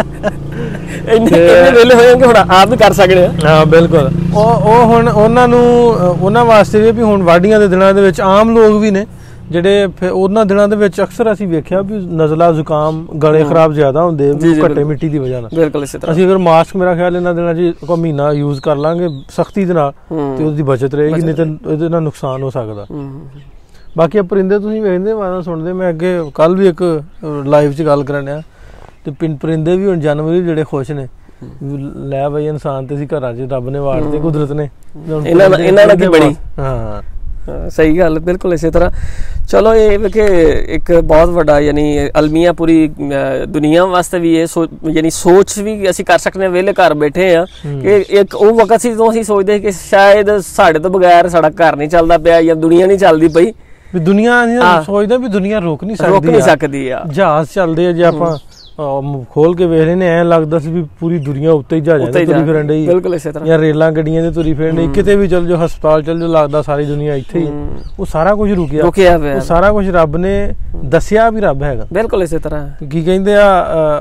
ਇੰਨੇ ਵੇਲੇ ਹੋਏਗੇ ਹੁਣ ਆਪ ਵੀ ਕਰ ਸਕਦੇ ਆ। ਹਾਂ ਬਿਲਕੁਲ, ਉਹ ਹੁਣ ਉਹਨਾਂ ਵਾਸਤੇ ਵੀ ਹੁਣ ਵਾਢੀਆਂ ਦੇ ਦਿਨਾਂ ਦੇ ਵਿੱਚ ਆਮ ਲੋਕ ਵੀ ਨੇ ਜਿਹੜੇ ਫਿਰ ਉਹਨਾਂ ਦਿਨਾਂ ਦੇ ਵਿੱਚ ਅਕਸਰ ਅਸੀਂ ਵੇਖਿਆ ਵੀ ਨਜ਼ਲਾ, ਜ਼ੁਕਾਮ, ਗਲੇ ਖਰਾਬ ਜ਼ਿਆਦਾ ਹੁੰਦੇ ਘੱਟੇ ਮਿੱਟੀ ਦੀ ਵਜ੍ਹਾ ਨਾਲ। ਬਿਲਕੁਲ ਇਸੇ ਤਰ੍ਹਾਂ ਅਸੀਂ ਅਗਰ ਮਾਸਕ ਮੇਰਾ ਖਿਆਲ ਇਹਨਾਂ ਦਿਨਾਂ 'ਚ ਕੋਈ ਮਹੀਨਾ ਯੂਜ਼ ਕਰ ਲਾਂਗੇ ਸਖਤੀ ਦੇ ਨਾਲ, ਤੇ ਉਹਦੀ ਬਚਤ ਰਹੇਗੀ, ਨਹੀਂ ਤਾਂ ਇਹਦੇ ਨਾਲ ਨੁਕਸਾਨ ਹੋ ਸਕਦਾ। ਬਾਕੀ ਪਰਿੰਦੇ ਤੁਸੀਂ ਵੇਖਦੇ ਆਵਾਜ਼ਾਂ ਸੁਣਦੇ, ਮੈਂ ਅੱਗੇ ਕੱਲ ਵੀ ਇੱਕ ਲਾਈਵ 'ਚ ਗੱਲ ਕਰਨ ਡਿਆ, ਤੇ ਪਰਿੰਦੇ ਵੀ ਹੁਣ ਜਾਨਵਰ ਜਿਹੜੇ ਖੁਸ਼ ਨੇ, ਲੈ ਬਈ ਇਨਸਾਨ ਤੇ ਸੀ ਘਰਾਂ 'ਚ ਰੱਬ ਨੇ ਵਾੜ ਤੇ ਕੁਦਰਤ ਨੇ, ਇਹਨਾਂ ਨਾਲ ਕੀ ਬਣੀ। ਹਾਂ ਸਹੀ ਗੱਲ, ਬਿਲਕੁਲ ਇਸੇ ਤਰ੍ਹਾਂ। ਚਲੋ ਇਹ ਕਿ ਇੱਕ ਬਹੁਤ ਵੱਡਾ ਯਾਨੀ ਅਲਮੀਆ ਪੂਰੀ ਦੁਨੀਆ ਵਾਸਤੇ ਵੀ ਇਹ ਯਾਨੀ ਸੋਚ ਵੀ ਅਸੀਂ ਕਰ ਸਕਦੇ ਹਾਂ ਵਿਹਲੇ ਘਰ ਬੈਠੇ ਆ, ਕਿ ਇੱਕ ਉਹ ਵਕਤ ਸੀ ਜਦੋਂ ਅਸੀਂ ਸੋਚਦੇ ਕਿ ਸ਼ਾਇਦ ਸਾਡੇ ਤੋਂ ਬਗੈਰ ਸਾਡਾ ਘਰ ਨਹੀਂ ਚੱਲਦਾ ਪਿਆ, ਜਾਂ ਦੁਨੀਆ ਨਹੀਂ ਚੱਲਦੀ ਪਈ, ਵੀ ਦੁਨੀਆ ਸੋਚਦਾ ਵੀ ਦੁਨੀਆ ਰੁਕ ਨਹੀਂ ਸਕਦੀ ਆ। ਜਹਾਜ਼ ਚੱਲਦੇ ਆ, ਜੇ ਆਪਾਂ ਖੋਲ ਕੇ ਵੇਖ ਰਹੇ ਨੇ, ਐਂ ਲੱਗਦਾ ਸੀ ਵੀ ਪੂਰੀ ਦੁਨੀਆ ਉੱਤੇ ਹੀ ਜਹਾਜ਼ਾਂ ਤੇ ਤੁਰੀ ਫਿਰਨ ਡਈ, ਬਿਲਕੁਲ ਇਸੇ ਤਰ੍ਹਾਂ, ਜਾਂ ਰੇਲਾਂ ਗੱਡੀਆਂ ਤੇ ਤੁਰੀ ਫਿਰਨ ਡਈ, ਕਿਤੇ ਵੀ ਚੱਲ ਜਾਓ, ਹਸਪਤਾਲ ਚੱਲ ਜਾਓ, ਲੱਗਦਾ ਸਾਰੀ ਦੁਨੀਆ ਇੱਥੇ ਹੀ। ਉਹ ਸਾਰਾ ਕੁਝ ਰੁਕਿਆ, ਉਹ ਸਾਰਾ ਕੁਝ ਰੱਬ ਨੇ ਦੱਸਿਆ ਵੀ ਰੱਬ ਹੈਗਾ। ਬਿਲਕੁਲ ਇਸੇ ਤਰ੍ਹਾਂ ਕੀ ਕਹਿੰਦੇ ਆ,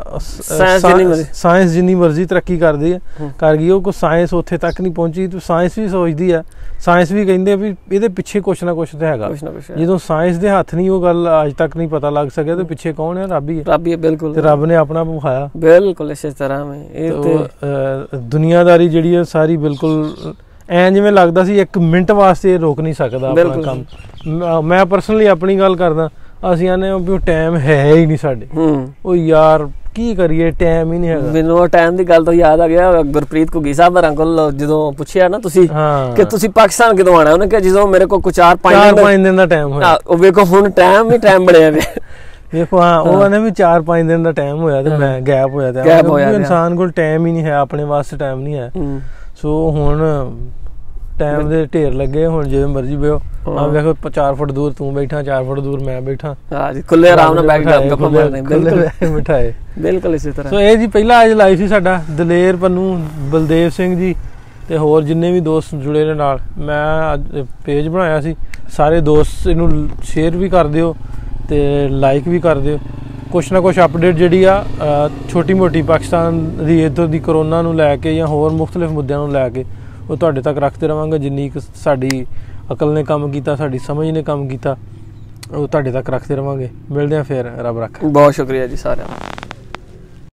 ਸਾਇੰਸ ਜਿੰਨੀ ਮਰਜ਼ੀ ਤਰੱਕੀ ਕਰਦੀ ਹੈ ਕਰ ਗਈ, ਉਹ ਕੋਈ ਸਾਇੰਸ ਉੱਥੇ ਤੱਕ ਨਹੀਂ ਪਹੁੰਚੀ। ਤੇ ਸਾਇੰਸ ਵੀ ਸੋਚਦੀ ਆ, ਸਾਇੰਸ ਵੀ ਕਹਿੰਦੇ ਵੀ ਇਹਦੇ ਪਿੱਛੇ ਕੁਛ ਨਾ ਕੁਛ ਤਾਂ ਹੈਗਾ। ਜਦੋਂ ਸਾਇੰਸ ਦੇ ਹੱਥ ਨਹੀਂ ਉਹ ਗੱਲ ਅੱਜ ਤੱਕ ਨਹੀਂ ਪਤਾ ਲੱਗ ਸਕਿਆ, ਤੇ ਪਿੱਛੇ ਕੌਣ ਹੈ? ਰੱਬ ਹੀ ਹੈ। ਬਿਲਕੁਲ, ਤੇ ਰੱਬ ਨੇ ਆਪਣਾ ਵਿਖਾਇਆ। ਬਿਲਕੁਲ ਇਸੇ ਤਰ੍ਹਾਂ ਇਹ ਦੁਨੀਆਦਾਰੀ ਜਿਹੜੀ ਹੈ ਸਾਰੀ ਬਿਲਕੁਲ ਐਂ ਜਿਵੇਂ ਲੱਗਦਾ ਸੀ 1 ਮਿੰਟ ਵਾਸਤੇ ਇਹ ਰੋਕ ਨਹੀਂ ਸਕਦਾ ਆਪਣਾ ਕੰਮ। ਮੈਂ ਪਰਸਨਲੀ ਆਪਣੀ ਗੱਲ ਕਰਦਾ, ਅਸੀਂ ਆਨੇ ਵੀ ਉਹ ਟਾਈਮ ਹੈ ਹੀ ਨਹੀਂ ਸਾਡੇ। ਉਹ ਯਾਰ ਕੀ ਕਰੀਏ, ਟਾਈਮ ਹੀ ਨਹੀਂ ਹੈਗਾ। ਮੈਨੂੰ ਉਹ ਟਾਈਮ ਦੀ ਗੱਲ ਤੋਂ ਯਾਦ ਆ ਗਿਆ, ਗੁਰਪ੍ਰੀਤ ਘੁੱਗੀ ਸਾਹਿਬ ਹੋਰਾਂ ਕੋਲ ਜਦੋਂ ਪੁੱਛਿਆ ਨਾ ਤੁਸੀਂ ਕਿ ਤੁਸੀਂ ਪਾਕਿਸਤਾਨ ਕਦੋਂ ਆਣਾ, ਉਹਨੇ ਕਿਹਾ ਜਦੋਂ ਮੇਰੇ ਕੋਲ 4-5 ਦਿਨ ਦਾ ਟਾਈਮ ਹੋਇਆ। ਉਹ ਵੇਖੋ ਹੁਣ ਟਾਈਮ ਹੀ ਟਾਈਮ ਬਣਿਆ ਪਿਆ। ਵੇਖੋ ਹਾਂ, ਉਹ ਨੇ ਵੀ 4-5 ਦਿਨ ਦਾ ਟਾਈਮ ਹੋਇਆ ਤੇ ਮੈਂ ਗੈਪ ਹੋਇਆ ਤੇ ਇਨਸਾਨ ਕੋਲ ਟਾਈਮ ਹੀ ਨਹੀਂ ਹੈ, ਆਪਣੇ ਵਾਸਤੇ ਟਾਈਮ ਨਹੀਂ ਹੈ। ਸੋ ਹੁਣ ਟਾਈਮ ਦੇ ਢੇਰ ਲੱਗੇ, ਹੁਣ ਜਿਵੇਂ ਮਰਜ਼ੀ ਬਹਿਓ। ਆ ਵੇਖੋ 4 ਫੁੱਟ ਦੂਰ ਤੂੰ ਬੈਠਾ, 4 ਫੁੱਟ ਦੂਰ ਮੈਂ ਬੈਠਾ, ਖੁੱਲੇ ਆਰਾਮ ਨਾਲ ਬੈਠ ਕੇ ਗੱਪਾਂ ਮਾਰਦੇ ਬਿਠਾਏ। ਬਿਲਕੁਲ ਇਸੇ ਤਰ੍ਹਾਂ। ਸੋ ਇਹ ਜੀ ਪਹਿਲਾ ਅੱਜ ਲਾਈਵ ਸੀ ਸਾਡਾ, ਦਲੇਰ ਪੰਨੂ, ਬਲਦੇਵ ਸਿੰਘ ਜੀ ਤੇ ਹੋਰ ਜਿੰਨੇ ਵੀ ਦੋਸਤ ਜੁੜੇ ਨੇ ਨਾਲ। ਮੈਂ ਅੱਜ ਪੇਜ ਬਣਾਇਆ ਸੀ, ਸਾਰੇ ਦੋਸਤ ਇਹਨੂੰ ਸ਼ੇਅਰ ਵੀ ਕਰ ਦਿਓ ਤੇ ਲਾਈਕ ਵੀ ਕਰ ਦਿਓ। ਕੁਛ ਨਾ ਕੁਛ ਅਪਡੇਟ ਜਿਹੜੀ ਆ ਛੋਟੀ ਮੋਟੀ ਪਾਕਿਸਤਾਨ ਦੀ ਇੱਧਰ ਦੀ ਕਰੋਨਾ ਨੂੰ ਲੈ ਕੇ ਜਾਂ ਹੋਰ ਮੁਖਤਲਿਫ ਮੁੱਦਿਆਂ ਨੂੰ ਲੈ ਕੇ ਉਹ ਤੁਹਾਡੇ ਤੱਕ ਰੱਖਦੇ ਰਹਾਂਗੇ। ਜਿੰਨੀ ਕੁ ਸਾਡੀ ਅਕਲ ਨੇ ਕੰਮ ਕੀਤਾ, ਸਾਡੀ ਸਮਝ ਨੇ ਕੰਮ ਕੀਤਾ, ਉਹ ਤੁਹਾਡੇ ਤੱਕ ਰੱਖਦੇ ਰਹਾਂਗੇ। ਮਿਲਦੇ ਹਾਂ ਫਿਰ, ਰੱਬ ਰੱਖੇ। ਬਹੁਤ ਸ਼ੁਕਰੀਆ ਜੀ ਸਾਰਿਆਂ ਦਾ।